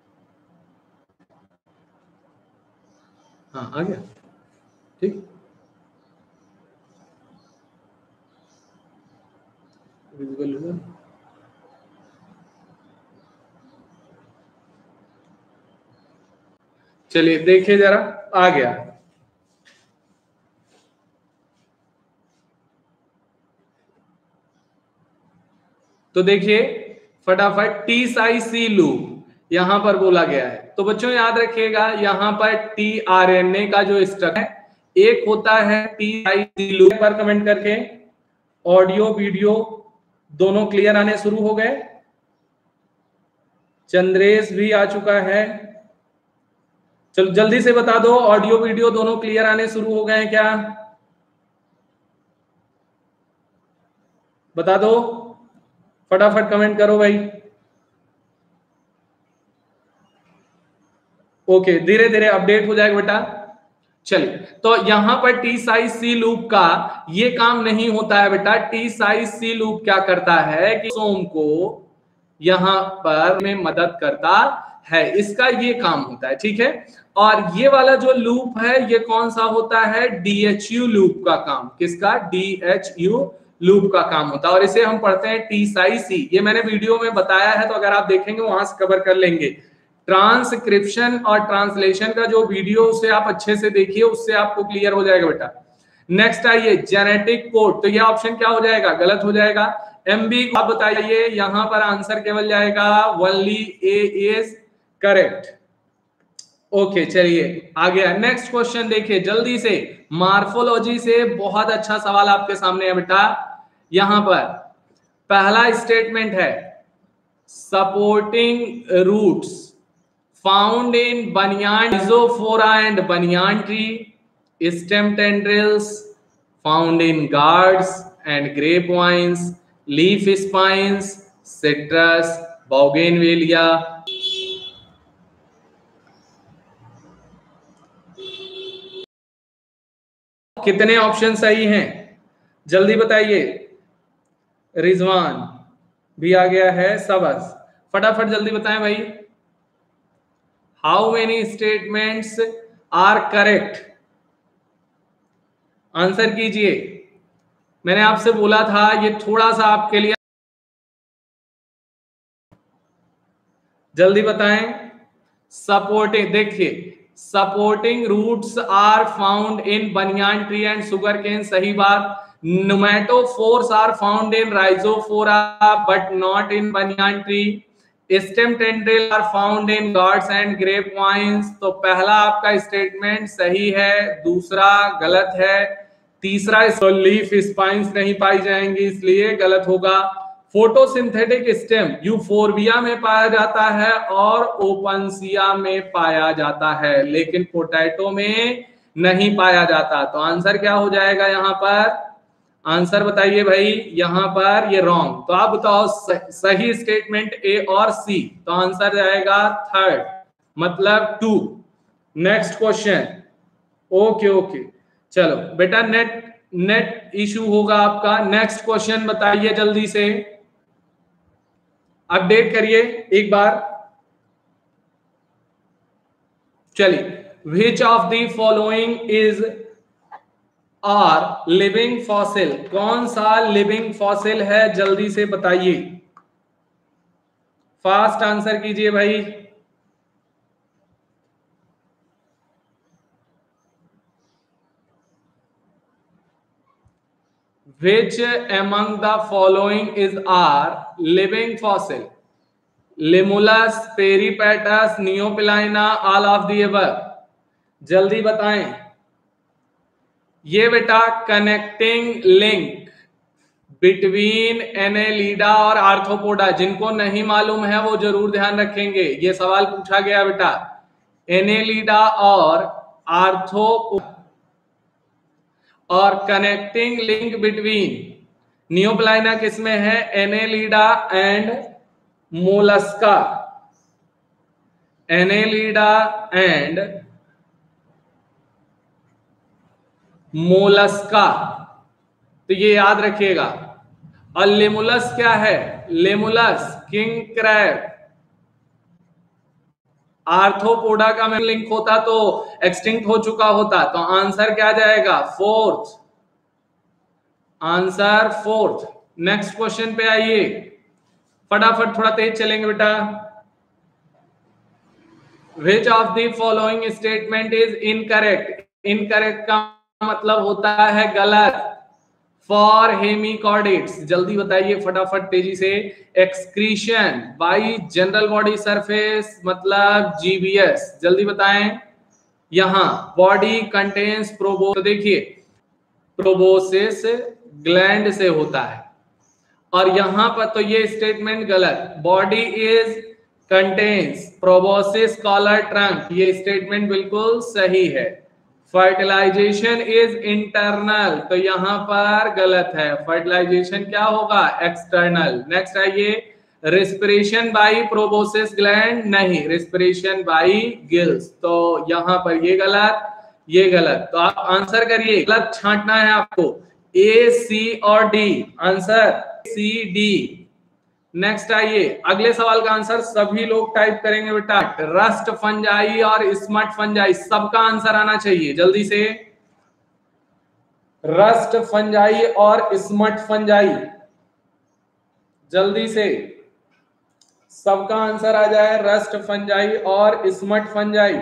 हाँ आ गया, ठीक, विजिबल हुआ। चलिए देखिए जरा, आ गया। तो देखिए फटाफट, टी साई सी लूप यहां पर बोला गया है। तो बच्चों याद रखिएगा, यहां पर टीआरएनए का जो स्ट्रक्चर है, एक होता है टी साई सी लूप, पर कमेंट करके ऑडियो वीडियो दोनों क्लियर आने शुरू हो गए। चंद्रेश भी आ चुका है, चलो जल्दी से बता दो, ऑडियो वीडियो दोनों क्लियर आने शुरू हो गए हैं क्या, बता दो फटाफट, कमेंट करो भाई। ओके, धीरे धीरे अपडेट हो जाएगा बेटा। चलिए, तो यहां पर टी साई सी लूप का ये काम नहीं होता है बेटा। टी साई सी लूप क्या करता है कि सोम को यहां पर में मदद करता है, इसका ये काम होता है, ठीक है। और ये वाला जो लूप है, ये कौन सा होता है, डीएचयू लूप का काम, किसका, डीएचयू लूप का काम होता है और इसे हम पढ़ते हैं टी साई सी। ये मैंने वीडियो में बताया है, तो अगर आप देखेंगे वहां से कवर कर लेंगे। ट्रांसक्रिप्शन और ट्रांसलेशन का जो वीडियो, उसे आप अच्छे से देखिए, उससे आपको क्लियर हो जाएगा बेटा। नेक्स्ट आइए जेनेटिक कोड, तो ये ऑप्शन क्या हो जाएगा, गलत हो जाएगा। एमबी आप बताइए, यहां पर आंसर केवल जाएगा only A is correct. Okay चलिए आ गया। नेक्स्ट क्वेश्चन देखिए जल्दी से, मार्फोलॉजी से बहुत अच्छा सवाल आपके सामने है बेटा। यहां पर पहला स्टेटमेंट है supporting roots found in banyan rhizophora and banyan tree, stem tendrils found in gourds and grape vines, leaf spines, citrus, bougainvillea. कितने ऑप्शन सही हैं जल्दी बताइए। रिजवान भी आ गया है, सबस फटाफट जल्दी बताएं भाई। How many statements are correct, answer कीजिए। मैंने आपसे बोला था ये थोड़ा सा आपके लिए, जल्दी बताएं। सपोर्टिंग, देखिए supporting roots are found in banyan tree and sugar cane, सही बात। Pneumatophores are found in rhizophora but not in banyan tree. Stem tendrils are found in gourds and grapevines. तो पहला आपका स्टेटमेंट सही है, दूसरा गलत है, तीसरा लीफ स्पाइन्स नहीं पाई जाएंगी इसलिए गलत होगा। फोटोसिंथेटिक स्टेम यूफोरबिया में पाया जाता है और ओपनसिया में पाया जाता है, लेकिन पोटैटो में नहीं पाया जाता। तो आंसर क्या हो जाएगा यहाँ पर, आंसर बताइए भाई। यहां पर ये रॉन्ग, तो आप बताओ सही स्टेटमेंट ए और सी, तो आंसर जाएगा थर्ड, मतलब two. Next question, okay okay चलो बेटा, नेट नेट इशू होगा आपका। नेक्स्ट क्वेश्चन बताइए जल्दी से, अपडेट करिए एक बार। चलिए, which of the following is are living fossil, कौन सा लिविंग फॉसिल है जल्दी से बताइए, फास्ट आंसर कीजिए भाई। Which among the following is our living fossil? Limulus, Peripatus, Neopilina, all of the above. जल्दी बताएं। ये बेटा कनेक्टिंग लिंक बिटवीन एनेलिडा और आर्थ्रोपोडा, जिनको नहीं मालूम है वो जरूर ध्यान रखेंगे, ये सवाल पूछा गया बेटा। एनेलिडा और आर्थ्रोपोडा और कनेक्टिंग लिंक बिटवीन नियोप्लाइना किसमें है, Annelida and Mollusca, Annelida and Mollusca, तो ये याद रखिएगा। और लेमुलस क्या है, लेमुलस किंग क्रैब। आर्थ्रोपोडा का में लिंक होता तो एक्सटिंक्ट हो चुका होता, तो आंसर क्या जाएगा, fourth, answer fourth. Next question पे आइए, फटाफट थोड़ा तेज चलेंगे बेटा। Which of the following statement is incorrect, incorrect का मतलब होता है गलत। फॉर हेमिकॉर्डेट्स, जल्दी बताइए फटाफट तेजी से। Excretion by general body surface मतलब जीबीएस, जल्दी बताएं। यहां बॉडी कंटेन्स प्रोबो, तो देखिए प्रोबोसिस ग्लैंड से होता है, और यहां पर तो ये स्टेटमेंट गलत। Body is contains proboscis collar trunk, ये स्टेटमेंट बिल्कुल सही है। फर्टिलाइजेशन इज इंटरनल, तो यहां पर गलत है, फर्टिलाइजेशन क्या होगा, एक्सटर्नल। नेक्स्ट आइए, रेस्पिरेशन बाई प्रोबोसिस ग्लैंड, नहीं, रेस्पिरेशन बाई गिल्स, तो यहां पर ये गलत, ये गलत, तो आप आंसर करिए, गलत छांटना है आपको, ए सी और D, answer C D. Next आइए, अगले सवाल का आंसर सभी लोग टाइप करेंगे बेटा। रस्ट फंजाई और स्मट फंजाई, सबका आंसर आना चाहिए जल्दी से। रस्ट फंजाई और स्मट फंजाई, जल्दी से सबका आंसर आ जाए। रस्ट फंजाई और स्मट फंजाई,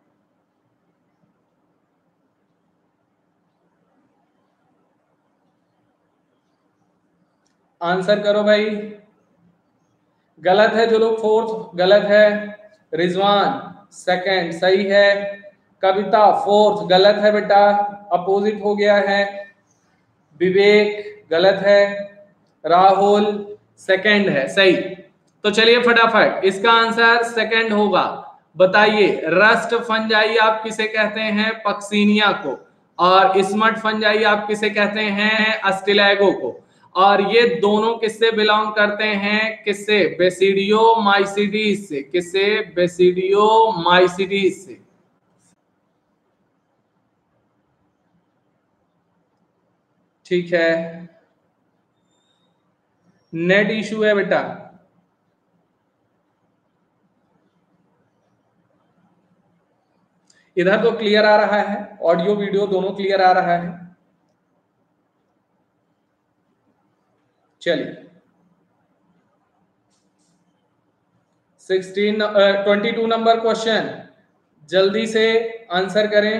आंसर करो भाई। गलत है जो लोग, फोर्थ गलत है। रिजवान सेकंड सही है। कविता फोर्थ गलत है बेटा, अपोजिट हो गया है। विवेक गलत है। राहुल सेकंड है सही। तो चलिए फटाफट इसका आंसर सेकंड होगा। बताइए रस्ट फंजाई आप किसे कहते हैं? पक्सीनिया को। और स्मट फंजाई आप किसे कहते हैं? अस्टिलैगो को। और ये दोनों किससे बिलोंग करते हैं? किससे? बेसिडियोमाइसीडीज से। किससे? बेसिडियोमाइसीडीज से। ठीक है, नेट इशू है बेटा। इधर तो क्लियर आ रहा है, ऑडियो वीडियो दोनों क्लियर आ रहा है। चलिए sixteen twenty two number question, जल्दी से आंसर करें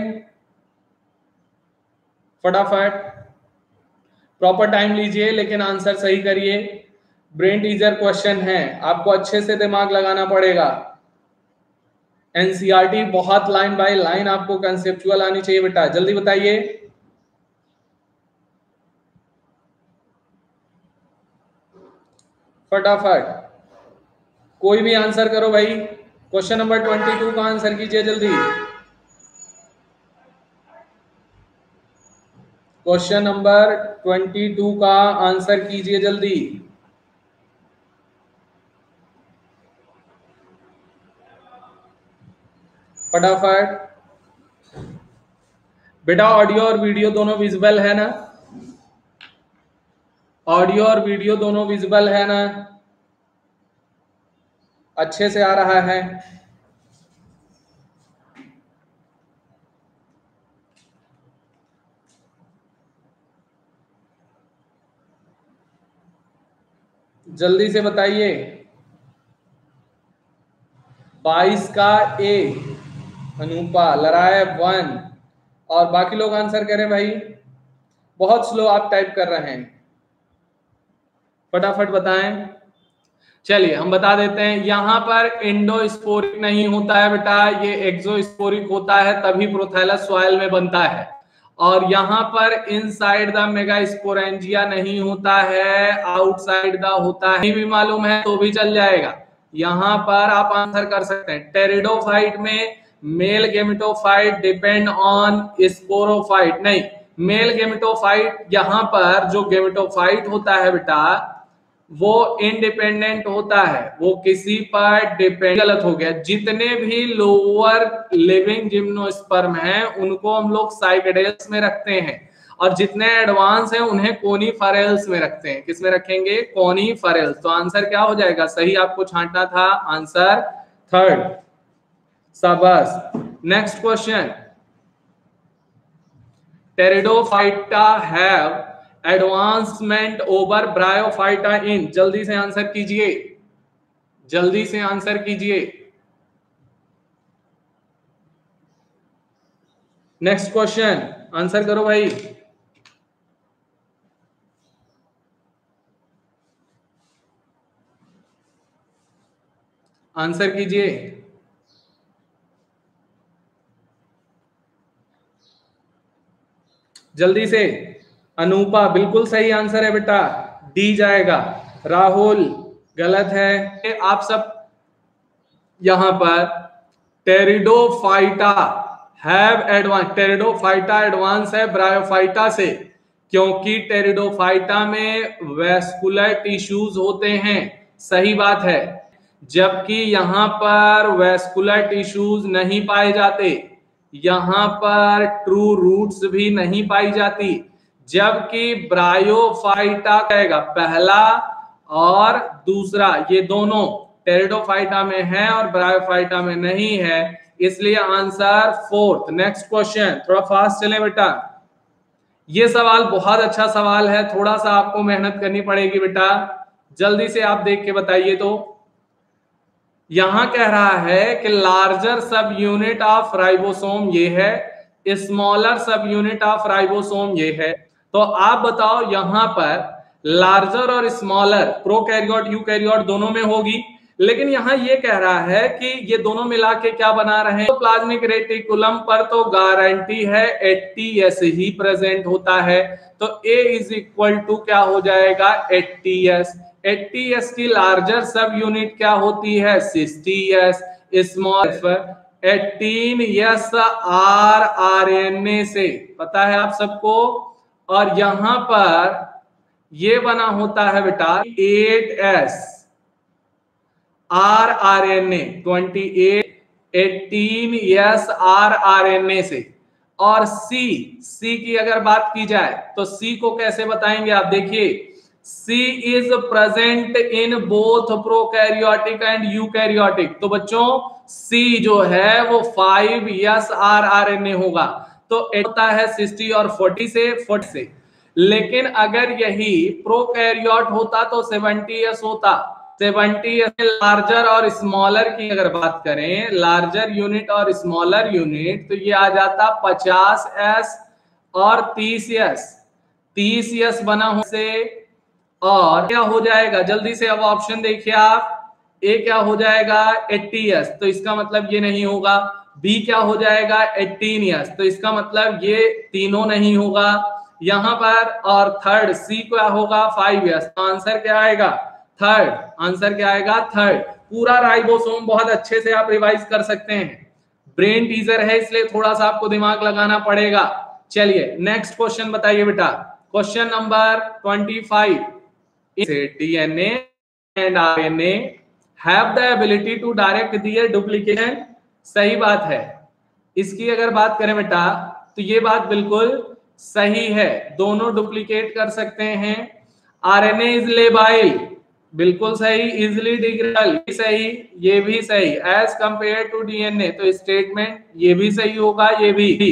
फटाफट। प्रॉपर टाइम लीजिए लेकिन आंसर सही करिए। ब्रेन टीजर क्वेश्चन है, आपको अच्छे से दिमाग लगाना पड़ेगा। एनसीईआरटी बहुत लाइन बाय लाइन आपको कंसेप्चुअल आनी चाहिए बेटा, जल्दी बताइए। फटाफट कोई भी आंसर करो भाई। क्वेश्चन नंबर ट्वेंटी टू का आंसर कीजिए जल्दी। क्वेश्चन नंबर ट्वेंटी टू का आंसर कीजिए जल्दी। फटाफट बेटा, ऑडियो और वीडियो दोनों विजिबल है ना? ऑडियो और वीडियो दोनों विजिबल है ना? अच्छे से आ रहा है? जल्दी से बताइए। बाईस का ए, अनुपा लड़ाए वन, और बाकी लोग आंसर करें भाई। बहुत स्लो आप टाइप कर रहे हैं, फटाफट बताएं। चलिए हम बता देते हैं, यहां पर एंडोस्पोरिक नहीं होता है बेटा, ये एक्सोस्पोरिक होता है, तभी प्रोथैलस सॉइल में बनता है। और यहां पर इनसाइड द मेगास्पोरेंजिया नहीं होता है, आउटसाइड द होता है। नहीं भी मालूम है तो भी चल जाएगा, यहां पर आप आंसर कर सकते हैं। टेरिडोफाइट में male gametophyte depend on sporophyte, नहीं, मेल गेमेटोफाइट यहां पर जो गेमेटोफाइट होता है बेटा वो इंडिपेंडेंट होता है, वो किसी पर डिपेंड। गलत हो गया। जितने भी लोअर लिविंग जिम्नोस्पर्म हैं उनको हम लोग साइकेडेल्स में रखते हैं, और जितने एडवांस हैं उन्हें कोनीफेरल्स में रखते हैं। किस में रखेंगे? कोनीफेरल्स। तो आंसर क्या हो जाएगा? सही आपको छांटना था, आंसर थर्ड। शाबाश। Next question, Pteridophyta have advancement over Bryophyta in, जल्दी से आंसर कीजिए, जल्दी से आंसर कीजिए। नेक्स्ट क्वेश्चन आंसर करो भाई। आंसर कीजिए जल्दी से। अनुपा बिल्कुल सही आंसर है बेटा, डी जाएगा। राहुल गलत है। आप सब यहां पर Pteridophyta have advance, Pteridophyta advance है ब्रायोफाइटा से, क्योंकि टेरिडोफाइटा में वेस्कुलर टिश्यूज होते हैं। सही बात है, जबकि यहां पर वेस्कुलर टिश्यूज नहीं पाए जाते, यहां पर ट्रू रूट्स भी नहीं पाई जाती। जबकि ब्रायोफाइटा कहेगा पहला और दूसरा, ये दोनों टेरिडोफाइटा में है और ब्रायोफाइटा में नहीं है, इसलिए आंसर फोर्थ। नेक्स्ट क्वेश्चन, थोड़ा फास्ट चले बेटा। ये सवाल बहुत अच्छा सवाल है, थोड़ा सा आपको मेहनत करनी पड़ेगी बेटा, जल्दी से आप देख के बताइए। तो यहां कह रहा है कि larger sub unit of ribosome ये है, स्मॉलर सब यूनिट ऑफ राइबोसोम ये है। तो आप बताओ यहां पर लार्जर और स्मॉलर प्रोकैरियोट यूकैरियोट दोनों में होगी, लेकिन यहां ये कह रहा है कि ये दोनों मिला के क्या बना रहे हैं, तो प्लाज्मिक रेटिकुलम पर तो गारंटी है एटीएस ही प्रेजेंट होता है। तो ए इज इक्वल टू क्या हो जाएगा, एटीएस। एटीएस की लार्जर सब यूनिट क्या होती है, sixty S. Small eighteen S R RNA से, पता है आप सबको। और यहां पर ये बना होता है बेटा eight S R R N A, twenty eight eighteen S R R N A से। और सी सी की अगर बात की जाए तो सी को कैसे बताएंगे आप देखिए, C is present in both prokaryotic and eukaryotic. तो बच्चों सी जो है वो five S R R N A होगा, तो होता है सिक्सटी और फोर्टी से फोर्टी से। लेकिन अगर यही प्रोकैरियोट होता तो सेवेंटी एस होता, सेवेंटी एस। लार्जर और स्मॉलर की अगर बात करें, लार्जर यूनिट और स्मॉलर यूनिट, तो ये आ जाता पचास एस और तीस एस, तीस एस बना हो से। और क्या हो जाएगा जल्दी से, अब ऑप्शन देखिए आप, ए क्या हो जाएगा अस्सी एस, तो इसका मतलब ये नहीं होगा। बी क्या हो जाएगा अठारह एस, तो इसका मतलब ये तीनों नहीं होगा यहां पर। और थर्ड सी क्या होगा फाइव एस, तो आंसर क्या आएगा थर्ड, आंसर क्या आएगा थर्ड। पूरा राइबोसोम बहुत अच्छे से आप रिवाइज कर सकते हैं, ब्रेन टीजर है इसलिए थोड़ा सा आपको दिमाग लगाना पड़ेगा। चलिए नेक्स्ट क्वेश्चन बताइए बेटा, question number twenty five. DNA and RNA have the ability to direct their duplication, सही बात है। इसकी अगर बात करें बेटा तो ये बात बिल्कुल सही है, दोनों डुप्लीकेट कर सकते हैं। आरएनए इज लेबाइल, बिल्कुल सही। इजिली डिग्रेडेबल, सही, ये भी सही। एज कंपेयर टू डीएनए, तो स्टेटमेंट ये भी सही होगा, ये भी।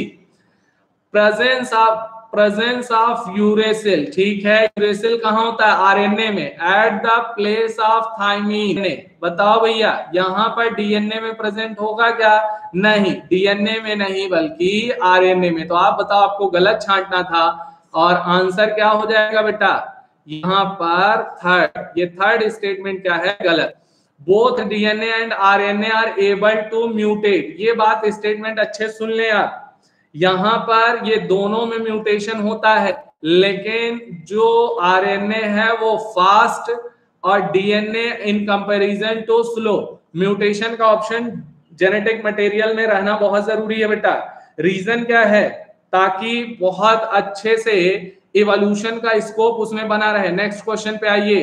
Presence of presence of uracil, ठीक है, यूरेसिल कहाँ होता है आरएनए में, at the place of thymine. बताओ भैया यहाँ पर डीएनए में प्रेजेंट होगा क्या, नहीं, डीएनए में नहीं बल्कि आरएनए में। तो आप बताओ, आपको गलत छांटना था और आंसर क्या हो जाएगा बेटा यहाँ पर थर्ड। ये थर्ड स्टेटमेंट क्या है गलत। Both DNA and RNA are able to mutate, ये बात स्टेटमेंट अच्छे सुन ले आप, यहां पर ये दोनों में म्यूटेशन होता है, लेकिन जो आरएनए है वो फास्ट और DNA in comparison to slow. Mutation का ऑप्शन जेनेटिक मटेरियल में रहना बहुत जरूरी है बेटा। रीजन क्या है, ताकि बहुत अच्छे से इवोल्यूशन का स्कोप उसमें बना रहे। नेक्स्ट क्वेश्चन पे आइए,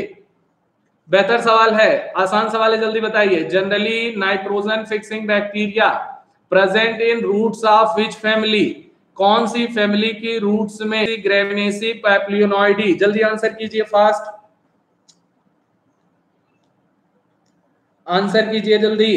बेहतर सवाल है, आसान सवाल है, जल्दी बताइए। Generally nitrogen fixing bacteria present in roots of which family, कौन सी फैमिली की रूट्स में, ग्रेविनेसी पैप्लियोनॉइडी, जल्दी आंसर कीजिए, फास्ट आंसर कीजिए जल्दी।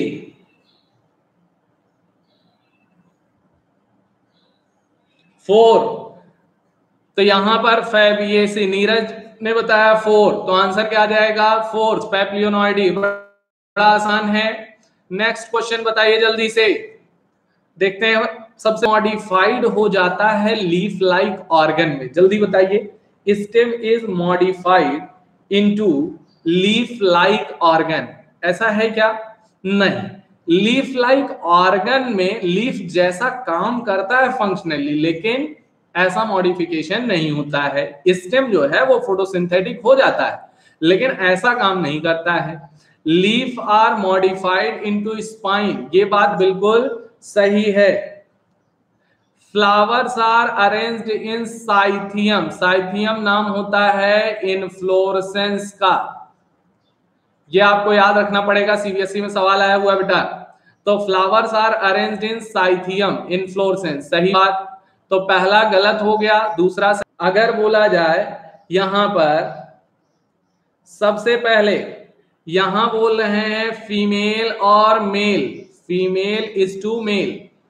फोर, तो यहां पर फैबिएसी, नीरज ने बताया फोर, तो आंसर क्या आ जाएगा फोर्थ, पैप्लियोनॉइडी, बड़ा आसान है। नेक्स्ट क्वेश्चन बताइए जल्दी से, देखते हैं। सबसे मॉडिफाइड हो जाता है लीफ लाइक ऑर्गन में, जल्दी बताइए। Stem is modified into leaf like organ, ऐसा है क्या, नहीं। लीफ लाइक ऑर्गन में लीफ जैसा काम करता है फंक्शनली, लेकिन ऐसा मॉडिफिकेशन नहीं होता है। स्टेम जो है वो फोटोसिंथेटिक हो जाता है, लेकिन ऐसा काम नहीं करता है। Leaf are modified into spine, ये बात बिल्कुल सही है। Flowers are arranged in cyathium, cyathium नाम होता है इनफ्लोरेसेंस का, ये आपको याद रखना पड़ेगा, सीबीएसई में सवाल आया हुआ बेटा। तो flowers are arranged in cyathium inflorescence, सही बात। तो पहला गलत हो गया, दूसरा अगर बोला जाए यहां पर सबसे पहले यहां बोल रहे हैं फीमेल और male, female is to male,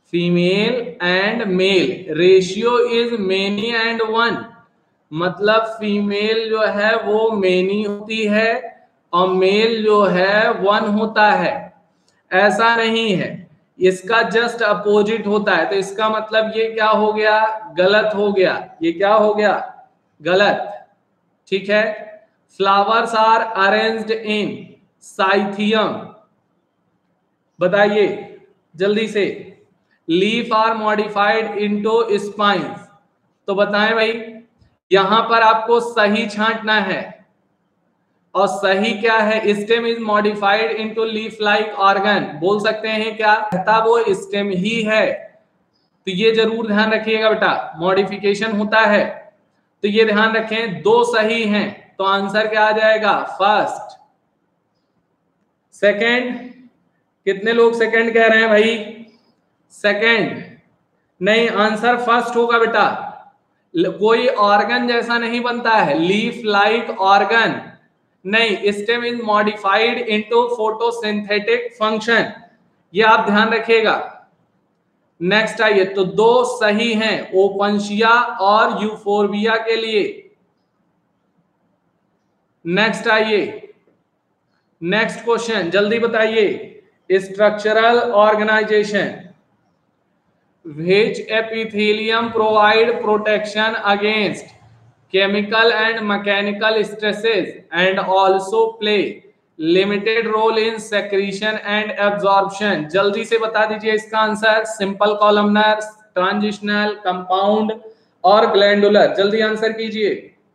female and male, ratio is many and one, मतलब फीमेल जो है वो मेनी होती है और मेल जो है वन होता है। ऐसा नहीं है, इसका जस्ट अपोजिट होता है। तो इसका मतलब ये क्या हो गया, गलत हो गया। ये क्या हो गया, गलत। ठीक है। Flowers are arranged in cyathium, बताइए जल्दी से। Leaf are modified into spines, तो बताएं भाई, यहां पर आपको सही छांटना है। और सही क्या है, stem is modified into leaf like organ, बोल सकते हैं क्या, कहता वो स्टेम ही है। तो ये जरूर ध्यान रखिएगा बेटा, मॉडिफिकेशन होता है। तो ये ध्यान रखें, दो सही हैं, तो आंसर क्या आ जाएगा, फर्स्ट। सेकंड, कितने लोग सेकंड कह रहे हैं भाई, सेकंड नहीं, आंसर फर्स्ट होगा बेटा। कोई ऑर्गन जैसा नहीं बनता है, लीफ लाइक ऑर्गन नहीं, stem is modified into photosynthetic function, ये आप ध्यान रखिएगा। नेक्स्ट आइए, तो दो सही हैं ओपनशिया और यूफोरबिया के लिए। नेक्स्ट आइए, नेक्स्ट क्वेश्चन जल्दी बताइए। Structural organisation, which epithelium provide protection against chemical and mechanical stresses and also play limited role in secretion and absorption, जल्दी से बता दीजिए इसका answer. Simple columnar, transitional, compound और ग्लैंडुलर, जल्दी आंसर कीजिए।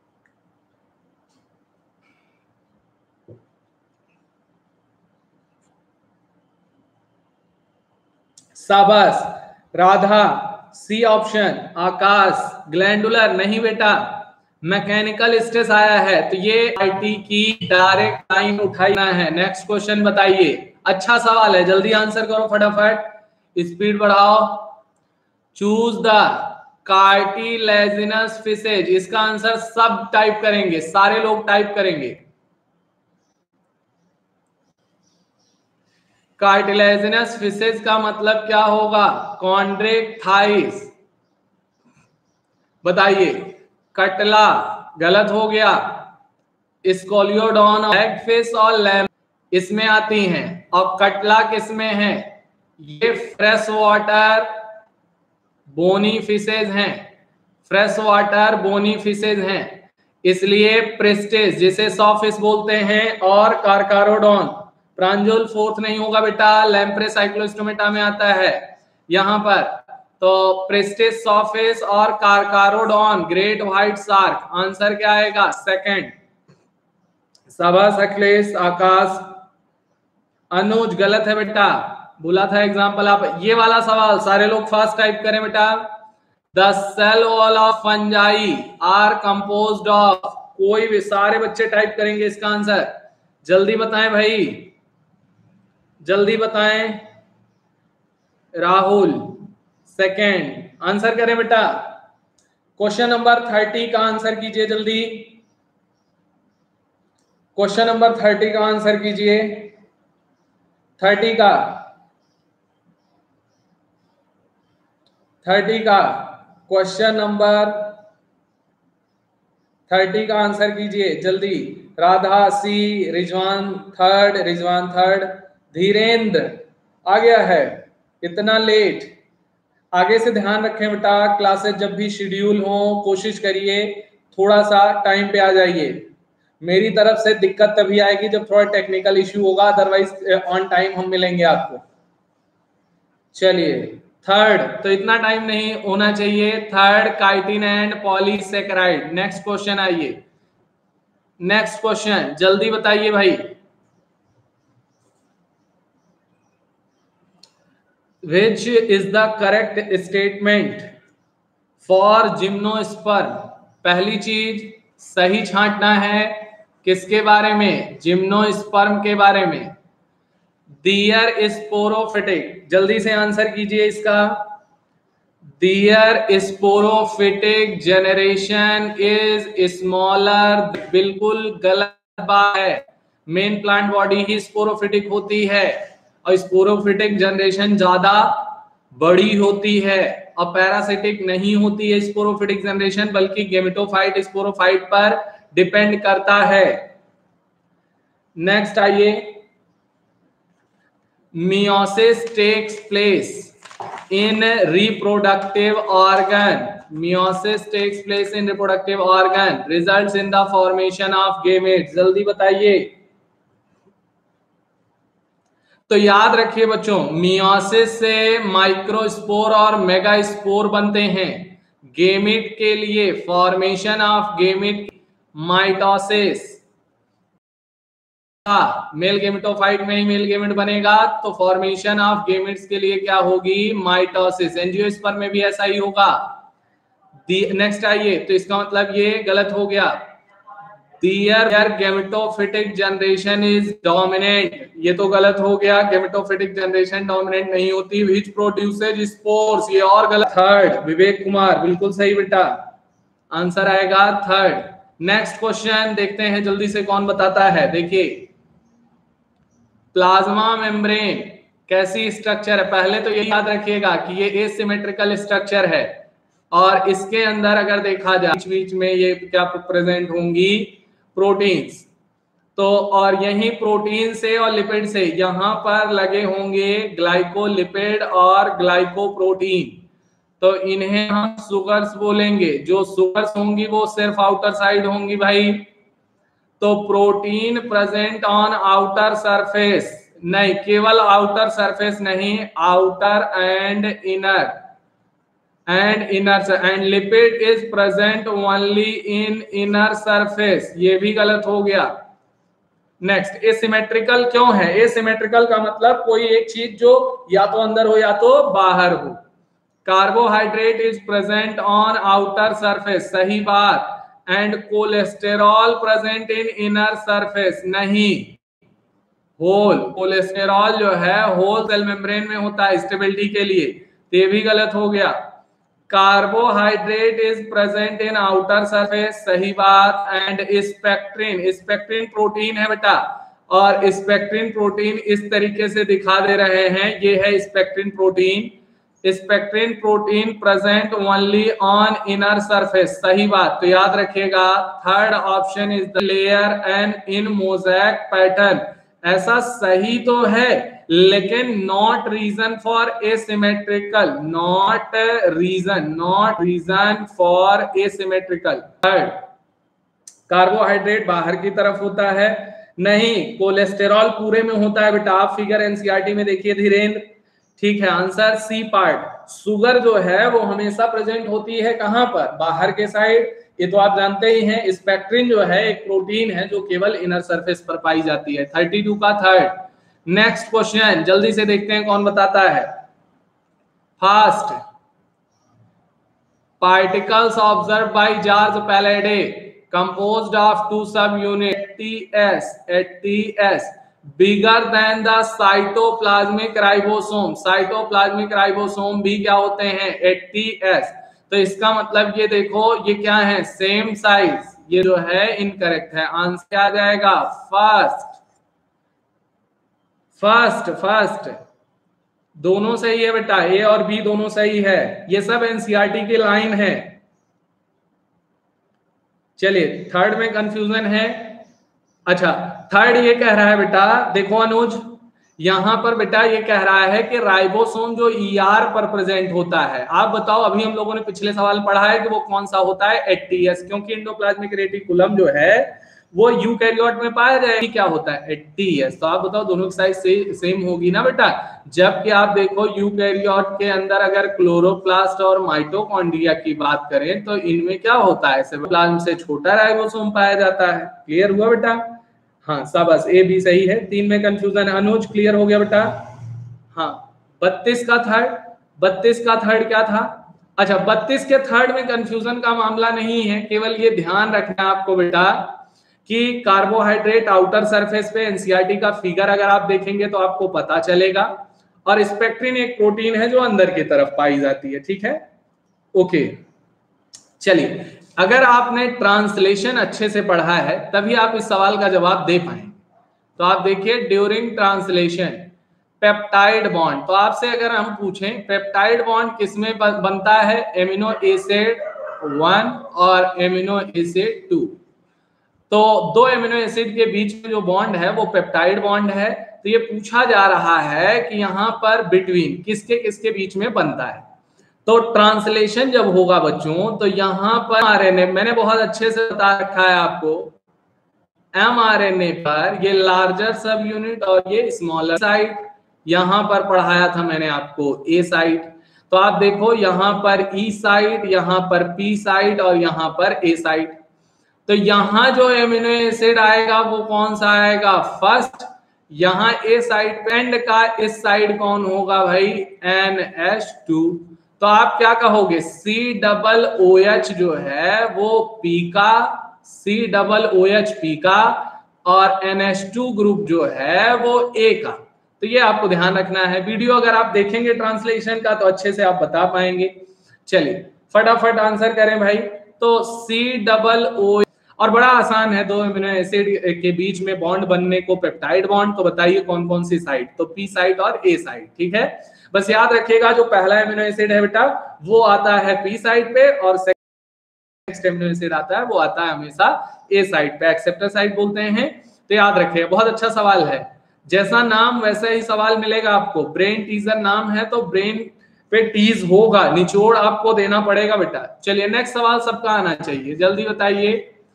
शाबाश Radha, C option Akash, glandular नहीं बेटा, मैकेनिकल स्ट्रेस आया है, तो ये आईटी की डायरेक्ट लाइन उठाना है। नेक्स्ट क्वेश्चन बताइए, अच्छा सवाल है, जल्दी आंसर करो फटाफट, स्पीड बढ़ाओ। चूज द कार्टिलेजिनस फिशेज, इसका आंसर सब टाइप करेंगे, सारे लोग टाइप करेंगे। कार्टिलेजिनस फिशेज का मतलब क्या होगा, कॉन्ड्रेक्टाइल्स, बताइए। कटला गलत हो गया, स्कोलियोडॉन, एगफिश और लैम इसमें आती हैं, और कटला किसमें है, ये फ्रेश वाटर बोनी फिशेज हैं, फ्रेश वाटर बोनी फिशेज हैं, इसलिए प्रेस्टेज जिसे सॉफिश बोलते हैं और कार्कारोडॉन। प्रांजल फोर्थ नहीं होगा बेटा, लैम्प्रे साइक्लोस्टोमेटा में आता है यहां पर। तो प्रेस्टेज सॉफिश और Carcharodon, great white shark, answer क्या आएगा, सेकंड। शाबाश अखिलेश, आकाश, अनुज गलत है बेटा, बोला था एग्जांपल आप। ये वाला सवाल सारे लोग फास्ट टाइप करें बेटा। The cell wall of fungi are composed of, कोई भी, सारे बच्चे टाइप करेंगे इसका आंसर, जल्दी बताएं भाई, जल्दी बताएं। राहुल सेकंड, आंसर करें बेटा। क्वेश्चन नंबर थर्टी का आंसर कीजिए जल्दी, क्वेश्चन नंबर थर्टी का आंसर कीजिए, थर्टी का, थर्टी का क्वेश्चन नंबर थर्टी का आंसर कीजिए जल्दी। Radha C, Rizwan third, Rizwan third, Dhirendra आ गया है, इतना लेट। आगे से ध्यान रखें बेटा, क्लासेस जब भी शेड्यूल हो कोशिश करिए थोड़ा सा टाइम पे आ जाइए। मेरी तरफ से दिक्कत तभी आएगी जब थोड़ा टेक्निकल इश्यू होगा, अदरवाइज ऑन टाइम हम मिलेंगे आपको। चलिए थर्ड, तो इतना टाइम नहीं होना चाहिए। Third, chitin and polysaccharide. Next question आइए, नेक्स्ट क्वेश्चन जल्दी बताइए भाई। Which is the correct statement for gymnosperm? पहली चीज सही छांटना है, किसके बारे में, जिम्नोस्पर्म के बारे में। दियर स्पोरोफिटिक, जल्दी से आंसर कीजिए इसका। Their sporophytic generation is smaller, बिल्कुल गलत बात है। मेन प्लांट बॉडी ही स्पोरोफिटिक होती है और स्पोरोफिटिक जनरेशन ज्यादा बड़ी होती है और पैरासिटिक नहीं होती है स्पोरोफिटिक जनरेशन, बल्कि गेमेटोफाइट स्पोरोफाइट पर डिपेंड करता है। नेक्स्ट आइए, meiosis takes place in reproductive organ. Meiosis takes place in reproductive organ, results in the formation of gametes. जल्दी बताइए। तो याद रखिए बच्चों, मियोसिस से माइक्रोस्पोर और मेगास्पोर बनते हैं। गेमेट के लिए formation of gamete mitosis, male gametophyte में ही मेल गेमेट बनेगा, तो फॉर्मेशन ऑफ गेमेट्स के लिए क्या होगी, माइटोसिस। एंजियोस्पर्म में भी ऐसा ही होगा। नेक्स्ट आइए, तो इसका मतलब ये गलत हो गया। Their gametophytic generation is dominant, ये तो गलत हो गया। गेमेटोफिटिक जनरेशन डोमिनेंट नहीं होती। व्हिच प्रोड्यूसेज स्पोर्स, ये और गलत। थर्ड, विवेक कुमार, बिल्कुल सही बेटा, आंसर आएगा थर्ड। नेक्स्ट क्वेश्चन देखते हैं जल्दी से कौन बताता है। देखिए, प्लाज्मा मेम्ब्रेन कैसी स्ट्रक्चर है। पहले तो ये याद रखिएगा कि ये एसिमेट्रिकल स्ट्रक्चर है, और इसके अंदर अगर देखा जाए बीच बीच में ये क्या प्रेजेंट होंगी, प्रोटीन्स। तो और यही प्रोटीन से और लिपिड से यहां पर लगे होंगे ग्लाइकोलिपिड और ग्लाइकोप्रोटीन। तो इन्हें हम सुगर्स बोलेंगे। जो सुगर्स होंगी वो सिर्फ आउटर साइड होंगी भाई। तो protein present on outer surface, नहीं, केवल आउटर सरफेस नहीं, outer and inner and inner and lipid is present only in inner surface, ये भी गलत हो गया। नेक्स्ट, एसिमेट्रिकल क्यों है? एसिमेट्रिकल का मतलब कोई एक चीज जो या तो अंदर हो या तो बाहर हो। Carbohydrate is present on outer surface, सही बात। And cholesterol present in inner surface, नहीं, होल। कोलेस्टेरॉल जो है होल सेल मेम्ब्रेन में होता है स्टेबिलिटी के लिए, तो ये भी गलत हो गया। Carbohydrate is present in outer surface, सही बात। एंड स्पेक्ट्रिन, स्पेक्ट्रिन प्रोटीन है बेटा, और स्पेक्ट्रिन प्रोटीन इस तरीके से दिखा दे रहे हैं, ये है spectrin protein. Spectrin protein present only on inner surface, सही बात। तो याद रखिएगा, third option is the layer and in mosaic pattern. ऐसा सही तो है, लेकिन not reason for asymmetrical, not reason, not reason for asymmetrical. Third, carbohydrate बाहर की तरफ होता है, नहीं, कोलेस्टेरॉल पूरे में होता है बेटा। आप फिगर एनसीईआरटी में देखिए धीरेन्द्र, ठीक है, आंसर सी पार्ट। शुगर जो है वो हमेशा प्रेजेंट होती है कहां पर, बाहर के साइड, ये तो आप जानते ही हैं। स्पेक्ट्रिन जो है एक प्रोटीन है जो केवल इनर सरफेस पर पाई जाती है। थर्टी टू का थर्ड। नेक्स्ट क्वेश्चन जल्दी से देखते हैं कौन बताता है। Fast, particles observe by George Palade composed of two subunits T S at T S bigger than the cytoplasmic ribosome। cytoplasmic ribosome भी क्या होते हैं, at T S। तो इसका मतलब ये देखो, ये क्या है, सेम साइज, ये जो है इनकरेक्ट है। आंसर क्या आ जाएगा, फर्स्ट, फर्स्ट, फर्स्ट। दोनों सही है बेटा, ए और बी दोनों सही है। ये सब एनसीईआरटी की लाइन है। चलिए, थर्ड में कंफ्यूजन है। अच्छा, थर्ड ये कह रहा है बेटा, देखो अनुज, यहां पर बेटा ये कह रहा है कि राइबोसोम जो ईआर पर प्रेजेंट होता है। आप बताओ, अभी हम लोगों ने पिछले सवाल पढ़ा है कि वो कौन सा होता है, एटीएस, क्योंकि इंडोप्लाज्मिक रेटिकुलम जो है वो यूकैरियोट में पाया जाएगा, क्या होता है, एटीएस। तो आप बताओ, दोनों की साइज से, सेम होगी ना बेटा। जबकि आप देखो यूकैरियोट के अंदर अगर क्लोरोप्लास्ट और माइटोकॉन्ड्रिया की बात करें तो इनमें क्या होता है, साइटोप्लाज्म से छोटा राइबोसोम पाया जाता है। क्लियर हुआ बेटा? हाँ, शाबाश, ए बी सही है। तीन में कंफ्यूजन है। अनुज क्लियर हो गया बेटा? हाँ। बत्तीस का थर्ड, बत्तीस का थर्ड क्या था? अच्छा, बत्तीस के थर्ड में कंफ्यूजन का मामला नहीं है, केवल ये ध्यान रखना है आपको बेटा कि कार्बोहाइड्रेट आउटर सरफेस पे, एनसीईआरटी का फिगर अगर आप देखेंगे तो आपको पता चलेगा। और स्पेक्ट्रिन एक प्रोटीन है जो अंदर की तरफ पाई जाती है, ठीक है, ओके। चलिए, अगर आपने ट्रांसलेशन अच्छे से पढ़ा है तभी आप इस सवाल का जवाब दे पाए। तो आप देखिए, ड्यूरिंग ट्रांसलेशन पेप्टाइड बॉन्ड। तो आपसे अगर हम पूछें पेप्टाइड बॉन्ड किसमें बनता है, एमिनो एसिड वन और एमिनो एसिड टू। तो दो एमिनो एसिड के बीच में जो बॉन्ड है वो पेप्टाइड बॉन्ड है। तो ये पूछा जा रहा है कि यहाँ पर बिटवीन किसके किसके बीच में बनता है। तो ट्रांसलेशन जब होगा बच्चों तो यहाँ पर आरएनए, मैंने बहुत अच्छे से बता रखा है आपको, एमआरएनए पर ये लार्जर सब यूनिट और ये स्मॉलर साइट, यहां पर पढ़ाया था मैंने आपको ए साइट। तो आप देखो यहाँ पर ई साइट, यहाँ पर पी साइट और यहाँ पर ए साइट। तो यहाँ जो एमिनो एसिड आएगा वो कौन सा आएगा, फर्स्ट। यहाँ ए साइड पेंड का इस साइड कौन होगा भाई, एन एच टू। तो आप क्या कहोगे, सी डबल ओ एच जो है वो पी का, C double O H P का, और एन एच टू ग्रुप जो है वो ए का। तो ये आपको ध्यान रखना है। वीडियो अगर आप देखेंगे ट्रांसलेशन का तो अच्छे से आप बता पाएंगे। चलिए फटाफट आंसर करें भाई। तो सी डबल ओ, और बड़ा आसान है, दो एमिनो एसिड के बीच में बॉन्ड बनने को पेप्टाइड बॉन्ड। तो बताइए कौन कौन सी साइड, तो पी साइड और ए साइड। ठीक है, बस याद रखिएगा जो पहला एमिनो एसिड है बेटा वो आता है पी साइड पे, और नेक्स्ट एमिनो एसिड आता है वो आता है हमेशा ए साइड पे, एक्सेप्टर साइड बोलते हैं। तो याद रखिए, बहुत अच्छा सवाल है। जैसा नाम वैसा ही सवाल मिलेगा आपको। ब्रेन टीजर नाम है तो ब्रेन पे टीज होगा, निचोड़ आपको देना पड़ेगा बेटा। चलिए नेक्स्ट सवाल सबका आना चाहिए, जल्दी बताइए।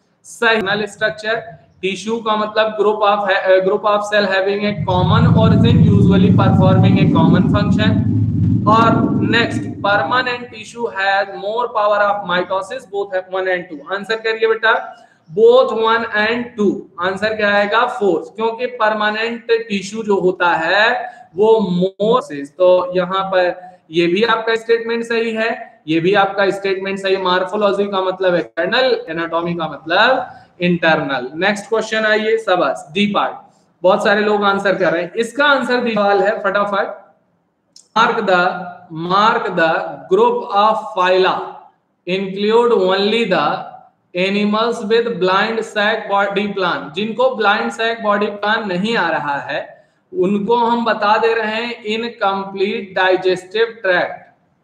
सही स्ट्रक्चर, टिश्यू का मतलब group of group of cell having a common origin usually performing a common function. और next, permanent tissue has more power of mitosis, both है वन एंड टू। आंसर करिए बेटा, both one and two. Answer क्या आएगा, fourth, क्योंकि permanent tissue जो होता है वो मोर। तो यहाँ पर ये भी आपका स्टेटमेंट सही है, ये भी आपका स्टेटमेंट सही। मार्फोलॉजी का मतलब एक्सटर्नल, एनाटॉमी का मतलब इंटरनल। नेक्स्ट क्वेश्चन आइए, सबस डी पार्ट। बहुत सारे लोग आंसर कर रहे हैं, इसका आंसर दी सवाल है फटाफट। Mark the mark the group of phyla include only the animals with blind sac body plan. जिनको ब्लाइंड सैक बॉडी प्लान नहीं आ रहा है उनको हम बता दे रहे हैं incomplete digestive tract,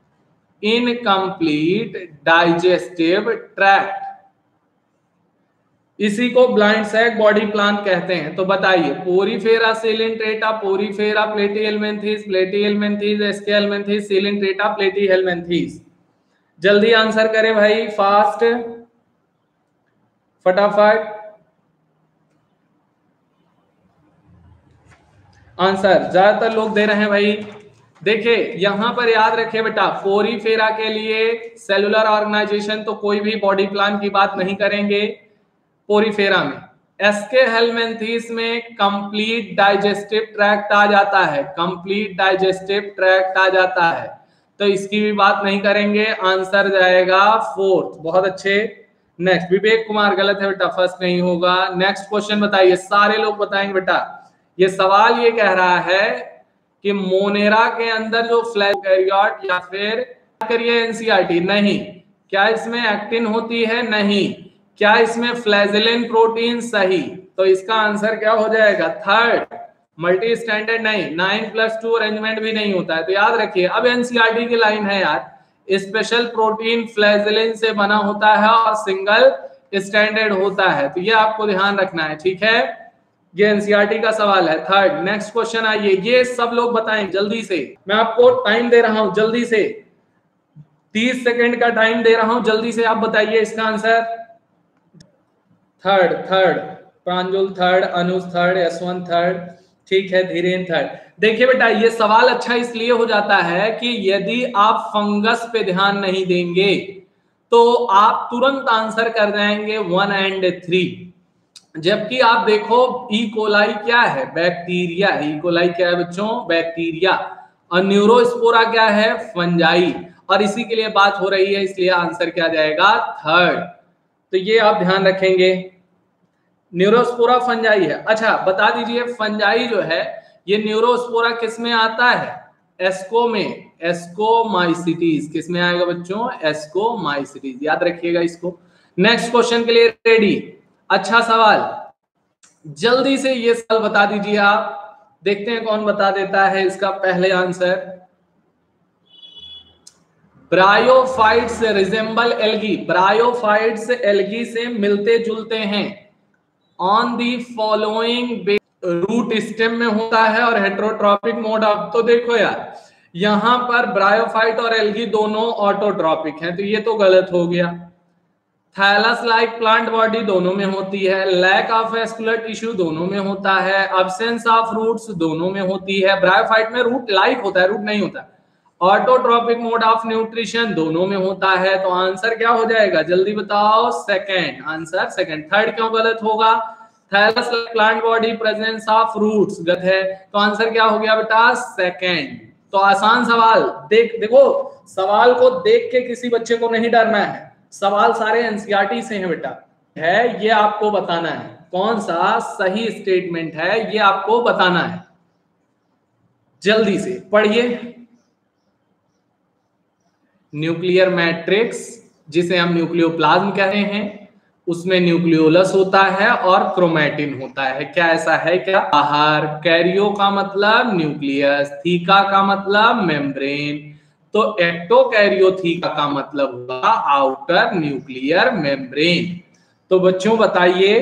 incomplete digestive tract, इसी को ब्लाइंड सैक बॉडी प्लान कहते हैं। तो बताइए, पोरीफेरा सिलिंट्रेटा, पोरीफेरा प्लेटीहेल्मिन्थीस, प्लेटीहेल्मिन्थीस, एस्केहेल्मिन्थीस, सिलिंट्रेटा, प्लेटीहेल्मिन्थीस। जल्दी आंसर करें भाई, फास्ट, फटाफट आंसर। ज्यादातर लोग दे रहे हैं भाई। देखिए यहां पर याद रखे बेटा, पोरीफेरा के लिए सेलुलर ऑर्गेनाइजेशन तो कोई भी बॉडी प्लान की बात नहीं करेंगे पोरीफेरा में। एस्केहेल्मिन्थीस में कंप्लीट डाइजेस्टिव ट्रैक्ट आ जाता है, कंप्लीट डाइजेस्टिव ट्रैक्ट आ जाता है, तो इसकी भी बात नहीं करेंगे। आंसर जाएगा फोर्थ। बहुत अच्छे। नेक्स्ट, विवेक कुमार गलत है बेटा, फर्स्ट नहीं होगा। नेक्स्ट क्वेश्चन बताइए, सारे लोग बताएंगे बेटा। ये सवाल ये कह रहा है कि मोनेरा के अंदर जो फ्लैश या फिर करिए एनसीईआरटी, नहीं। क्या इसमें एक्टिन होती है, नहीं। क्या इसमें फ्लैजेलिन प्रोटीन, सही। तो इसका आंसर क्या हो जाएगा, थर्ड। मल्टी स्टैंडर्ड नहीं, नाइन प्लस टू अरेंजमेंट भी नहीं होता है। तो याद रखिए, अब एनसीईआरटी की लाइन है यार, स्पेशल प्रोटीन फ्लैजेलिन से बना होता है और सिंगल स्टैंडर्ड होता है। तो ये आपको ध्यान रखना है, ठीक है। ये एनसीईआरटी का सवाल है, थर्ड। नेक्स्ट क्वेश्चन आइए, ये सब लोग बताएं जल्दी से। मैं आपको टाइम दे रहा हूं, जल्दी से तीस सेकंड का टाइम दे रहा हूं, जल्दी से आप बताइए इसका answer. Third, third, Pranjul third, Anuj third, Yashwant third, ठीक है, धीरेन्द्र थर्ड। देखिए बेटा, ये सवाल अच्छा इसलिए हो जाता है कि यदि आप फंगस पे ध्यान नहीं देंगे तो आप तुरंत आंसर कर जाएंगे वन एंड थ्री। जबकि आप देखो ई कोलाई क्या है, बैक्टीरिया। ई कोलाई क्या है बच्चों, बैक्टीरिया। और न्यूरोस्पोरा क्या है, फंजाई। और इसी के लिए बात हो रही है, इसलिए आंसर क्या जाएगा, थर्ड। तो ये आप ध्यान रखेंगे, न्यूरोस्पोरा फंजाई है। अच्छा बता दीजिए, फंजाई जो है ये न्यूरोस्पोरा किस में आता है, एस्को में, एस्कोमाइसिटीज। किस में आएगा बच्चों, एस्कोमाइसिटीज। याद रखिएगा इसको। नेक्स्ट क्वेश्चन के लिए रेडी। अच्छा सवाल, जल्दी से ये सवाल बता दीजिए आप। देखते हैं कौन बता देता है इसका पहले answer. Bryophytes resemble algae, bryophytes algae से मिलते जुलते हैं। On the following root stem में होता है और हेट्रोट्रॉपिक मोड ऑफ, तो देखो यार यहां पर ब्रायोफाइट और एल्गी दोनों ऑटोट्रॉपिक हैं, तो ये तो गलत हो गया। थैलस लाइक प्लांट बॉडी दोनों में होती है, लैक ऑफ वेस्कुलर टिश्यू दोनों में होता है, अब्सेंस ऑफ रूट्स दोनों में होती है। ब्रायोफाइट में रूट लाइक होता है, रूट नहीं होता। ऑटोट्रॉपिक मोड ऑफ न्यूट्रिशन दोनों में होता है, तो आंसर क्या हो जाएगा जल्दी बताओ? Second, answer second. थर्ड क्यों गलत होगा? Thallus like plant body presence of roots गलत है, तो आंसर क्या हो गया बेटा? सेकंड। तो आसान सवाल, देख देखो सवाल को देख के किसी बच्चे को नहीं डरना है, सवाल सारे एनसीईआरटी से हैं बेटा, है ये आपको बताना है कौन सा सही स्टेटमेंट है, ये आपको बताना है। जल्दी से पढ़िए। न्यूक्लियर मैट्रिक्स जिसे हम न्यूक्लियोप्लाज्म कहते हैं, उसमें न्यूक्लियोलस होता है और क्रोमैटिन होता है। क्या ऐसा है क्या? बाहर। कैरियो का मतलब न्यूक्लियस, थीका का मतलब मेम्ब्रेन, तो एक्टोकैरियोथीका का मतलब होगा आउटर न्यूक्लियर मेम्ब्रेन। तो बच्चों बताइए,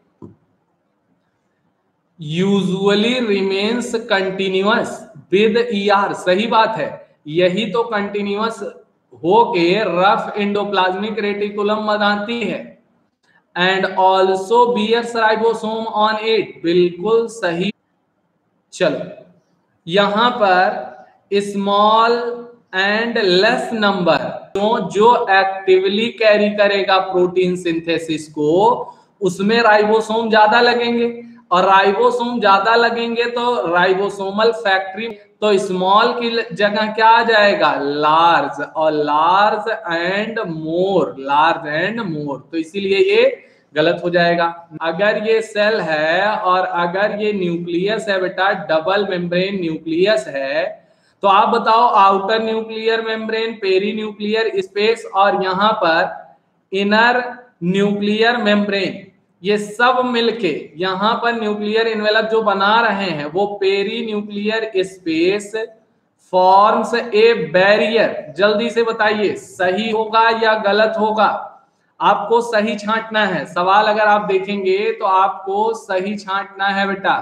usually remains continuous with ER, सही बात है, यही तो कंटिन्यूअस होके रफ एंडोप्लाज्मिक रेटिकुलम बनाती है। And also bears ribosome on it, बिल्कुल सही। चलो यहां पर स्मॉल एंड लेस नंबर जो जो एक्टिवली कैरी करेगा प्रोटीन सिंथेसिस को, उसमें राइबोसोम ज्यादा लगेंगे, और राइबोसोम ज्यादा लगेंगे तो राइबोसोमल फैक्ट्री, तो स्मॉल की जगह क्या आ जाएगा? लार्ज, और large and more, large and more, तो इसीलिए ये गलत हो जाएगा। अगर ये सेल है और अगर ये न्यूक्लियस है बेटा, डबल मेम्ब्रेन न्यूक्लियस है, तो आप बताओ outer nuclear membrane, perinuclear space और यहां पर इनर न्यूक्लियर मेम्ब्रेन, ये सब मिलके यहां पर न्यूक्लियर इन्वेलप जो बना रहे हैं वो perinuclear space forms a barrier. जल्दी से बताइए सही होगा या गलत होगा? आपको सही छांटना है, सवाल अगर आप देखेंगे तो आपको सही छांटना है बेटा,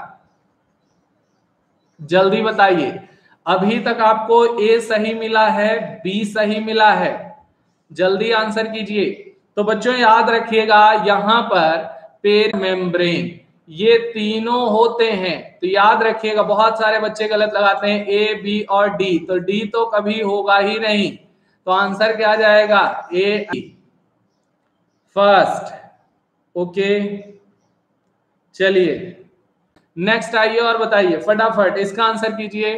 जल्दी बताइए। अभी तक आपको ए सही मिला है, बी सही मिला है, जल्दी आंसर कीजिए। तो बच्चों याद रखिएगा यहां पर पेरी मेम्ब्रेन ये तीनों होते हैं, तो याद रखिएगा। बहुत सारे बच्चे गलत लगाते हैं ए बी और डी, तो डी तो कभी होगा ही नहीं, तो आंसर क्या जाएगा? A first. ओके चलिए नेक्स्ट आइए और बताइए फटाफट इसका आंसर कीजिए।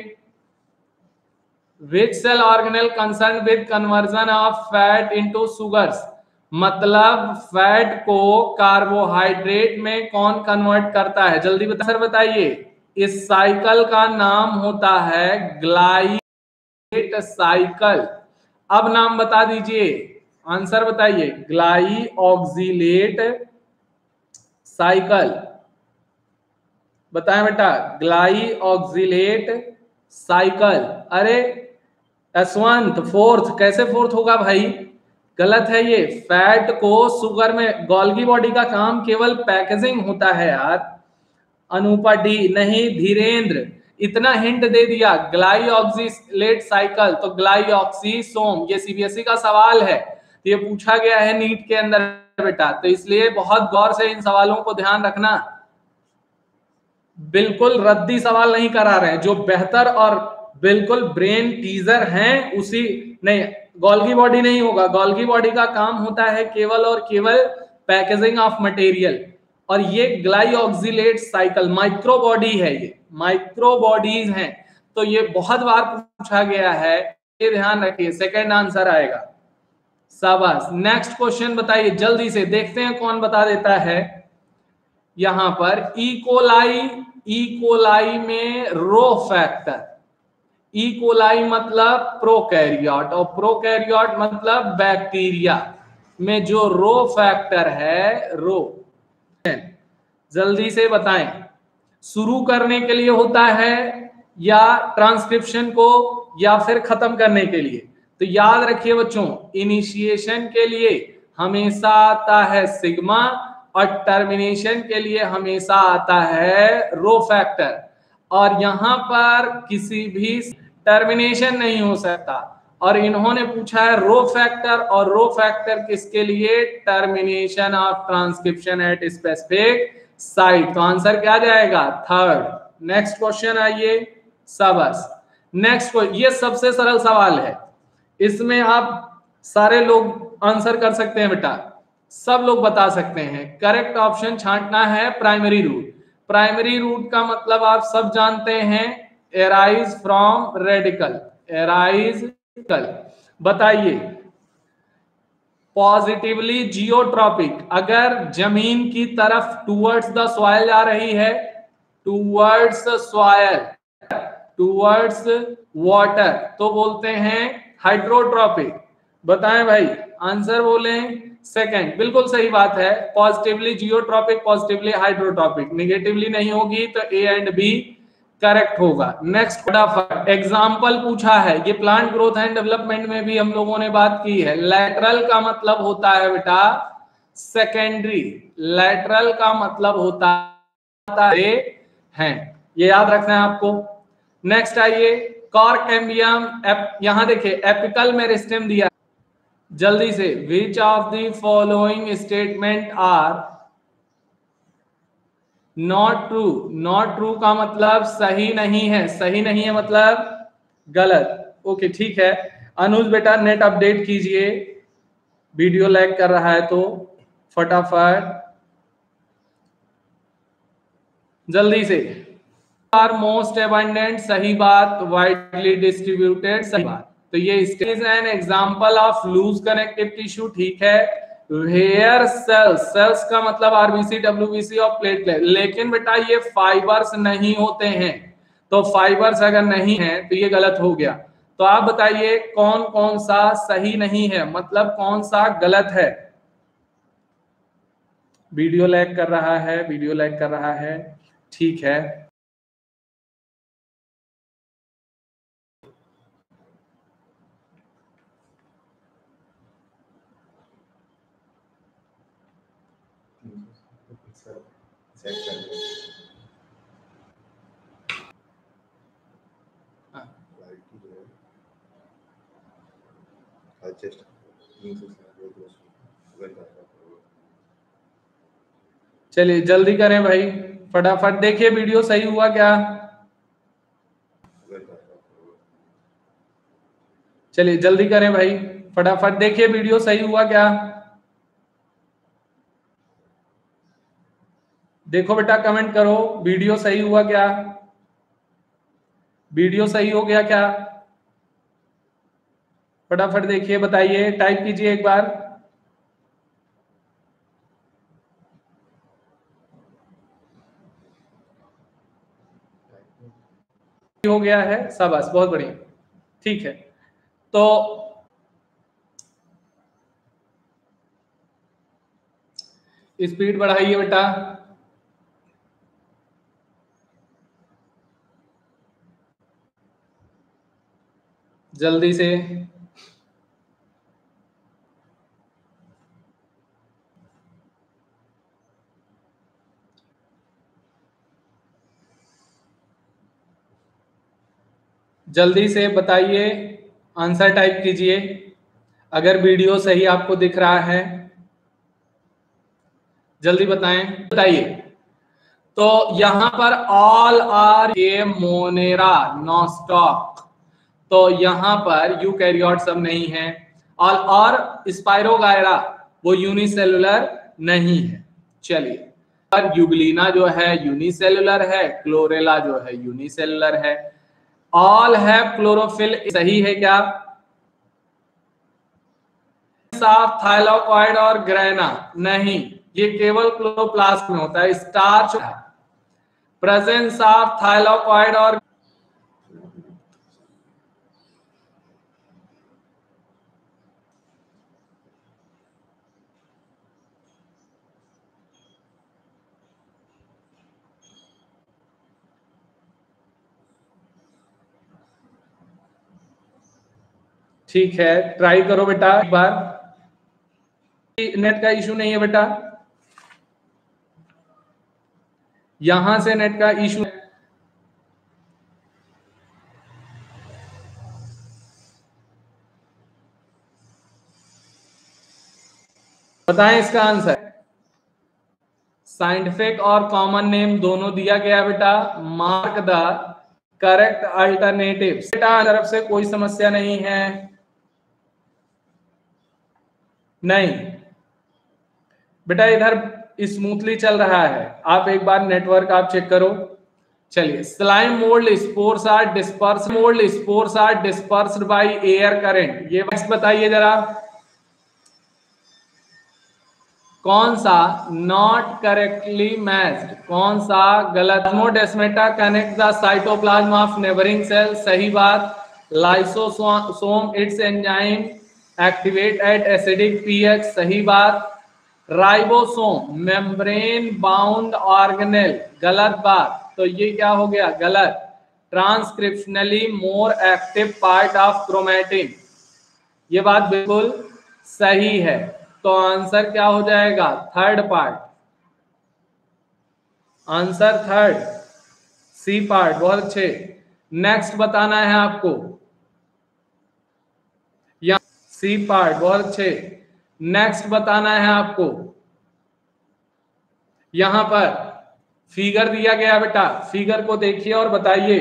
Which cell organelle concern with conversion of fat into sugars, मतलब फैट को कार्बोहाइड्रेट में कौन कन्वर्ट करता है? जल्दी बता सर बताइए। इस साइकिल का नाम होता है ग्लाइएट साइकिल। अब नाम बता दीजिए, आंसर बताइए। ग्लाई ऑक्सीलेट साइकिल, बताएं बेटा। ग्लाई ऑक्सीलेट साइकिल। अरे यशवंत फोर्थ, कैसे फोर्थ होगा भाई? गलत है ये। फैट को शुगर में, गोल्गी बॉडी का काम केवल पैकेजिंग होता है यार। अनुपा डी नहीं, धीरेन्द्र इतना हिंट दे दिया। ग्लाई ऑक्सीलेट साइकिल, तो ग्लाई ऑक्सीसोम, ये सीबीएसई का सवाल है, ये पूछा गया है नीट के अंदर बेटा, तो इसलिए बहुत गौर से इन सवालों को ध्यान रखना। बिल्कुल रद्दी सवाल नहीं करा रहे हैं, जो बेहतर और बिल्कुल ब्रेन टीजर हैं उसी, नहीं गोल्गी बॉडी नहीं होगा। गोल्गी बॉडी का काम होता है केवल और केवल पैकेजिंग ऑफ मटेरियल, और ये ग्लाई ऑक्सीलेट साइकिल माइक्रो बॉडी है, ये माइक्रो बॉडीज हैं, तो ये बहुत बार पूछा गया है, ये ध्यान रखिए। सेकंड आंसर आएगा। शाबाश। नेक्स्ट क्वेश्चन बताइए जल्दी से, देखते हैं कौन बता देता है। यहां पर इकोलाई, इकोलाई में रो फैक्टर, इकोलाई मतलब प्रोकैरियोट और प्रोकैरियोट मतलब बैक्टीरिया, में जो रो फैक्टर है, रो, जल्दी से बताएं। शुरू करने के लिए होता है या ट्रांसक्रिप्शन को या फिर खत्म करने के लिए? तो याद रखिए बच्चों, इनिशिएशन के लिए हमेशा आता है सिग्मा और टर्मिनेशन के लिए हमेशा आता है रो फैक्टर। और यहां पर किसी भी टर्मिनेशन नहीं हो सकता, और इन्होंने पूछा है रो फैक्टर, और रो फैक्टर किसके लिए? Termination of transcription at specific site. तो आंसर क्या जाएगा? थर्ड। नेक्स्ट क्वेश्चन आइए सबस। नेक्स्ट, ये सबसे सरल सवाल है, इसमें आप सारे लोग आंसर कर सकते हैं बेटा, सब लोग बता सकते हैं। करेक्ट ऑप्शन छांटना है प्राइमरी रूट। प्राइमरी रूट का मतलब आप सब जानते हैं, एराइज फ्रॉम रेडिकल, एराइज बताइए। पॉजिटिवली जियोट्रॉपिक, अगर जमीन की तरफ टूवर्ड्स द सॉइल जा रही है, टूवर्ड्स सॉइल, टूवर्ड्स वाटर, तो बोलते हैं हाइड्रोट्रॉपिक। बताएं भाई, आंसर बोलें। सेकंड, बिल्कुल सही बात है, positively geotropic, positively hydrotropic, negatively नहीं होगी तो ए एंड बी करेक्ट होगा। नेक्स्ट, फटाफट एग्जाम्पल पूछा है, ये प्लांट ग्रोथ एंड डेवलपमेंट में भी हम लोगों ने बात की है। लैटरल का मतलब होता है बेटा सेकेंडरी, लैटरल का मतलब होता है, ये याद रखना है आपको। नेक्स्ट आइए, कॉर्केम्बियम, यहां देखिए एपिकल मेरिस्टेम दिया, जल्दी से, which of the following statement are not true. Not true का मतलब सही नहीं है, सही नहीं है मतलब गलत। ओके ठीक है, अनुज बेटा नेट अपडेट कीजिए, वीडियो लैग कर रहा है तो फटाफट जल्दी से। आर मोस्ट एबंडेंट, सही बात। वाइडली डिस्ट्रीब्यूटेड, सही बात। तो ये is an example of loose connective tissue, ठीक है। हेयर सेल्स, सेल्स का मतलब आरबीसी, डब्ल्यूबीसी और प्लेटलेट, लेकिन बेटा ये फाइबर्स नहीं होते हैं, तो फाइबर्स अगर नहीं है तो ये गलत हो गया। तो आप बताइए कौन कौन सा सही नहीं है, मतलब कौन सा गलत है। वीडियो लैग कर रहा है, वीडियो लैग कर रहा है, ठीक है। चलिए जल्दी करें भाई, फटाफट देखिए वीडियो सही हुआ क्या। चलिए जल्दी करें भाई, फटाफट देखिए वीडियो सही हुआ क्या। देखो बेटा कमेंट करो, वीडियो सही हुआ क्या, वीडियो सही हो गया क्या, फटाफट देखिए बताइए, टाइप कीजिए एक बार। हो गया है, शाबाश, बहुत बढ़िया, ठीक है। तो स्पीड बढ़ाइए बेटा, जल्दी से। जल्दी से बताइए, आंसर टाइप कीजिए अगर वीडियो सही आपको दिख रहा है, जल्दी बताएं, बताइए। तो यहां पर ऑल आर ये मोनेरा नॉस्टॉक, तो यहां पर यूकैरियोट सब नहीं है, और और स्पाइरोगायरा वो यूनिसेलुलर नहीं है। चलिए, और यूग्लिना जो है यूनिसेलुलर है, क्लोरेला जो है यूनिसेलुलर है। ऑल हैव क्लोरोफिल, सही है क्या? ऑफ थाइलाकोइड और ग्रेना नहीं, ये केवल क्लोरोप्लास्ट में होता है। स्टार्च, प्रेजेंस ऑफ थाइलाकोइड और ठीक है, ट्राई करो बेटा एक बार। नेट का इशू नहीं है बेटा, यहां से नेट का इशू। बताएं इसका आंसर। साइंटिफिक और कॉमन नेम दोनों दिया गया बेटा। Mark the correct alternative. बेटा तरफ से कोई समस्या नहीं है, नहीं बेटा, इधर स्मूथली चल रहा है। आप एक बार नेटवर्क आप चेक करो। चलिए, slime mold spores are disperse mold spores are dispersed by air current. ये नेक्स्ट बताइए जरा, कौन सा नॉट करेक्टली मैच्ड, कौन सा गलत। Plasmodesmata connect the cytoplasm of neighbouring cell, सही बात। Lysosome its enzyme activate at acidic pH, सही बात। राइबोसोम मेम्ब्रेन बाउंड ऑर्गेनेल, गलत बात। तो ये क्या हो गया, गलत। Transcriptionally more active part of chromatin, ये बात बिल्कुल सही है। तो आंसर क्या हो जाएगा, third part. Answer third, C part, बहुत अच्छे। नेक्स्ट बताना है आपको, या सी पार्ट, बहुत अच्छे। नेक्स्ट बताना है आपको, यहां पर फिगर दिया गया बेटा, फिगर को देखिए और बताइए।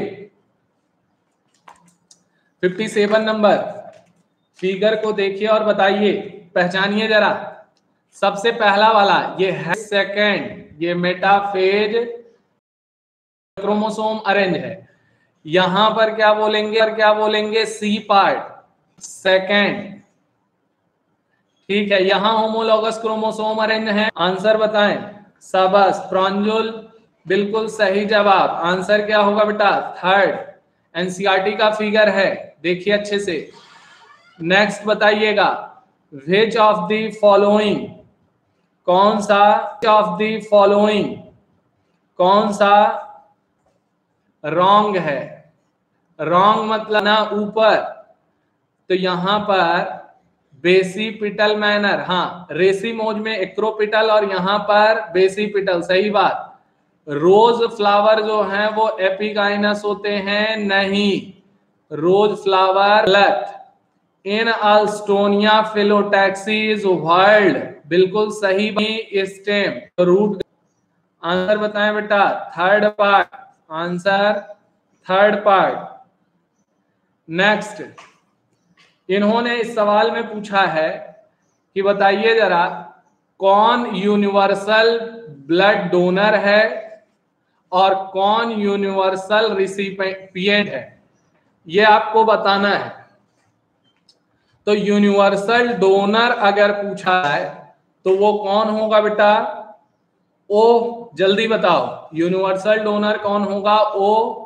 सत्तावन नंबर फिगर को देखिए और बताइए, पहचानिए जरा। सबसे पहला वाला ये है सेकंड, ये मेटाफेज क्रोमोसोम अरेंज है। यहां पर क्या बोलेंगे और क्या बोलेंगे, सी पार्ट, सेकंड। ठीक है, यहां होमोलॉगस क्रोमोसोम अरेंज है। आंसर बताएं। शाबाश प्रांजुल, बिल्कुल सही जवाब। आंसर क्या होगा बेटा, थर्ड। एनसीईआरटी का फिगर है, देखिए अच्छे से। नेक्स्ट बताइएगा, विच ऑफ द फॉलोइंग, कौन सा ऑफ द फॉलोइंग, कौन सा रॉन्ग है। रॉन्ग मतलब ना ऊपर, तो यहां पर बेसिपिटल मैनर, हाँ रेसिमोज में एक्रोपिटल और यहां पर बेसिपिटल, सही बात। रोज फ्लावर जो है वो एपिगाइनस होते हैं, नहीं, रोज फ्लावर गलत। In alstonia phyllotaxy is whorled, बिल्कुल सही। Stem root. आंसर बताएं बेटा, third part. Answer third part. Next, इन्होंने इस सवाल में पूछा है कि बताइए जरा, कौन यूनिवर्सल ब्लड डोनर है और कौन यूनिवर्सल रिसिपिएंट है, ये आपको बताना है। तो यूनिवर्सल डोनर अगर पूछा है तो वो कौन होगा बेटा, ओ, जल्दी बताओ, यूनिवर्सल डोनर कौन होगा, ओ।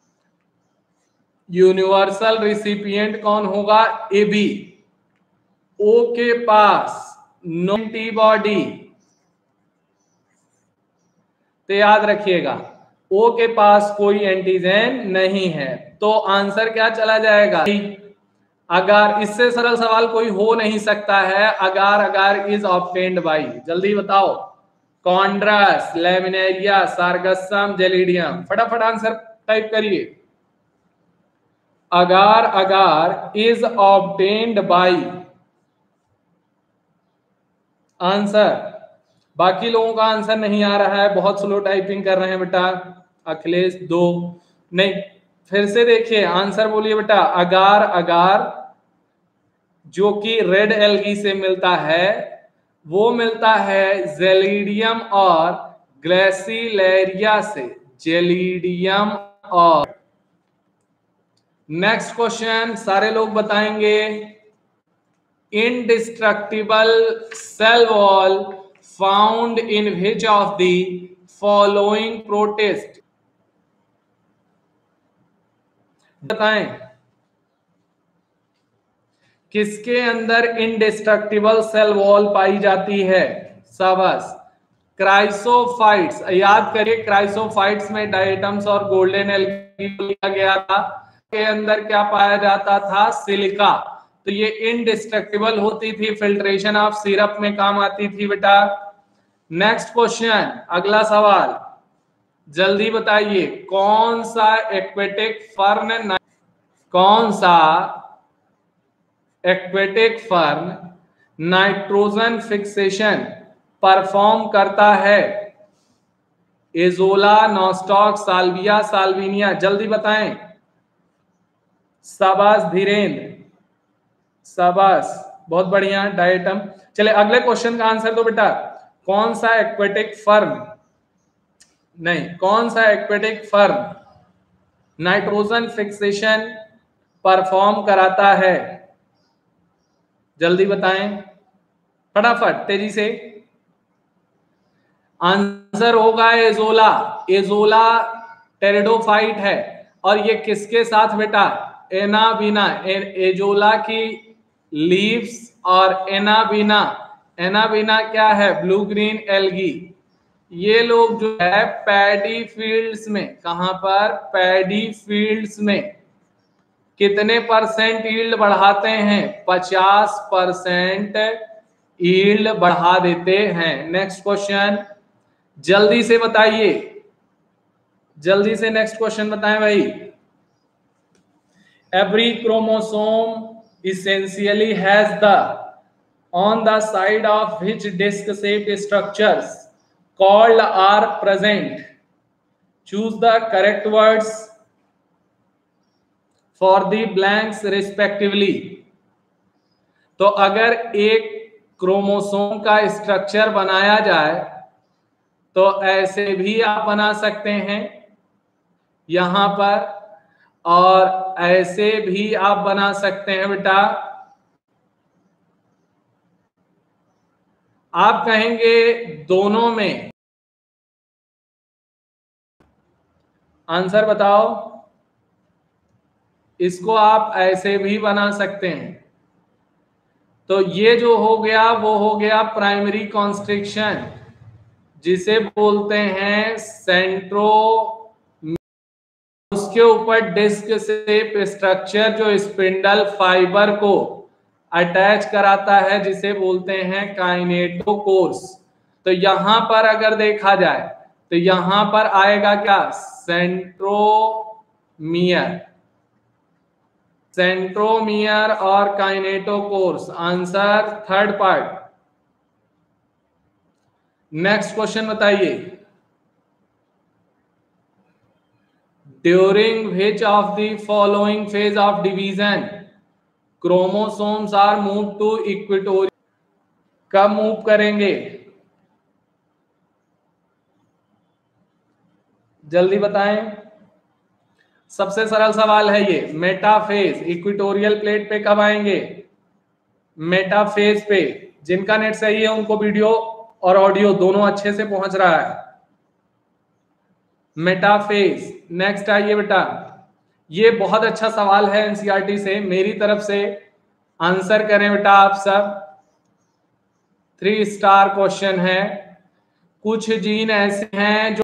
यूनिवर्सल रिसिपिएंट कौन होगा, ए बी। ओ के पास नो एंटीबॉडी, तो याद रखिएगा ओ के पास कोई एंटीजन नहीं है। तो आंसर क्या चला जाएगा, अगर। इससे सरल सवाल कोई हो नहीं सकता है। अगर अगर इज ऑब्टेन्ड बाय, जल्दी बताओ, कॉन्ड्रस, लैमिनेरिया, सार्गसम, जेलिडियम। फटाफट आंसर टाइप करिए। अगर अगर इज ऑब्टेन्ड बाय, आंसर। बाकी लोगों का आंसर नहीं आ रहा है, बहुत स्लो टाइपिंग कर रहे हैं बेटा। अखिलेश दो, नहीं, फिर से देखिए आंसर बोलिए बेटा। अगार अगार जो कि रेड एल्गी से मिलता है, वो मिलता है जेलिडियम और ग्लेसिलेरिया से, जेलिडियम और। नेक्स्ट क्वेश्चन सारे लोग बताएंगे। Indestructible cell wall found in which of the following protist, बताएं किसके अंदर इंडिस्ट्रक्टिबल सेल वॉल पाई जाती है। शाबाश, क्राइसोफाइट्स। याद करिए, क्राइसोफाइट्स में डायटम्स और गोल्डन एल्गी लिया गया था। के अंदर क्या पाया जाता था, सिलिका। तो ये इनडिस्ट्रक्टिबल होती थी, फिल्ट्रेशन ऑफ सिरप में काम आती थी बेटा। नेक्स्ट क्वेश्चन, अगला सवाल, जल्दी बताइए, कौन सा एक्वेटिक फर्न कौन सा aquatic fern nitrogen fixation perform करता है? एजोला, नॉस्टॉक, साल्विया, साल्विनिया, जल्दी बताएं। शाबाश धीरेन्द्र, शाबाश, बहुत बढ़िया डायटम। चले अगले क्वेश्चन का आंसर दो बेटा। कौन सा एक्वेटिक फर्न नहीं कौन सा aquatic fern nitrogen fixation perform कराता है? जल्दी बताएं फटाफट, तेजी से। आंसर होगा एजोला। एजोला टेरिडोफाइट है और ये किसके साथ बेटा? एनाबीना, एजोला की लीव्स और एनाबीना। एनाबीना क्या है? Blue green algae. ये लोग जो है पैडी फील्ड्स में, कहां पर? पैडी फील्ड्स में कितने परसेंट यील्ड बढ़ाते हैं? पचास परसेंट यील्ड बढ़ा देते हैं। नेक्स्ट क्वेश्चन, जल्दी से बताइए, जल्दी से नेक्स्ट क्वेश्चन बताएं भाई। Every chromosome essentially has the on the side of which disc shaped structures called are present. Choose the correct words for the blanks respectively. तो अगर एक क्रोमोसोम का स्ट्रक्चर बनाया जाए तो ऐसे भी आप बना सकते हैं यहां पर, और ऐसे भी आप बना सकते हैं बेटा। आप कहेंगे दोनों में, आंसर बताओ। इसको आप ऐसे भी बना सकते हैं। तो ये जो हो गया वो हो गया प्राइमरी कॉन्स्ट्रिक्शन, जिसे बोलते हैं सेंट्रो। उसके ऊपर डिस्क शेप स्ट्रक्चर जो स्पिंडल फाइबर को अटैच कराता है, जिसे बोलते हैं काइनेटोकोर्स। तो यहां पर अगर देखा जाए तो यहां पर आएगा क्या? सेंट्रोमियर, सेंट्रोमियर और kinetochores. Answer third part. Next question बताइए। During which of the following phase of division chromosomes are moved to equatorial? कब मूव करेंगे? जल्दी बताएं। सबसे सरल सवाल है ये। मेटाफेज, इक्वेटोरियल प्लेट पे कब आएंगे? मेटाफेज पे। जिनका नेट सही है उनको वीडियो और ऑडियो दोनों अच्छे से पहुंच रहा है। मेटाफेज। नेक्स्ट आइए बेटा, ये बहुत अच्छा सवाल है एनसीईआरटी से, मेरी तरफ से आंसर करें बेटा आप सब। थ्री स्टार क्वेश्चन है। कुछ जीन ऐसे हैं जो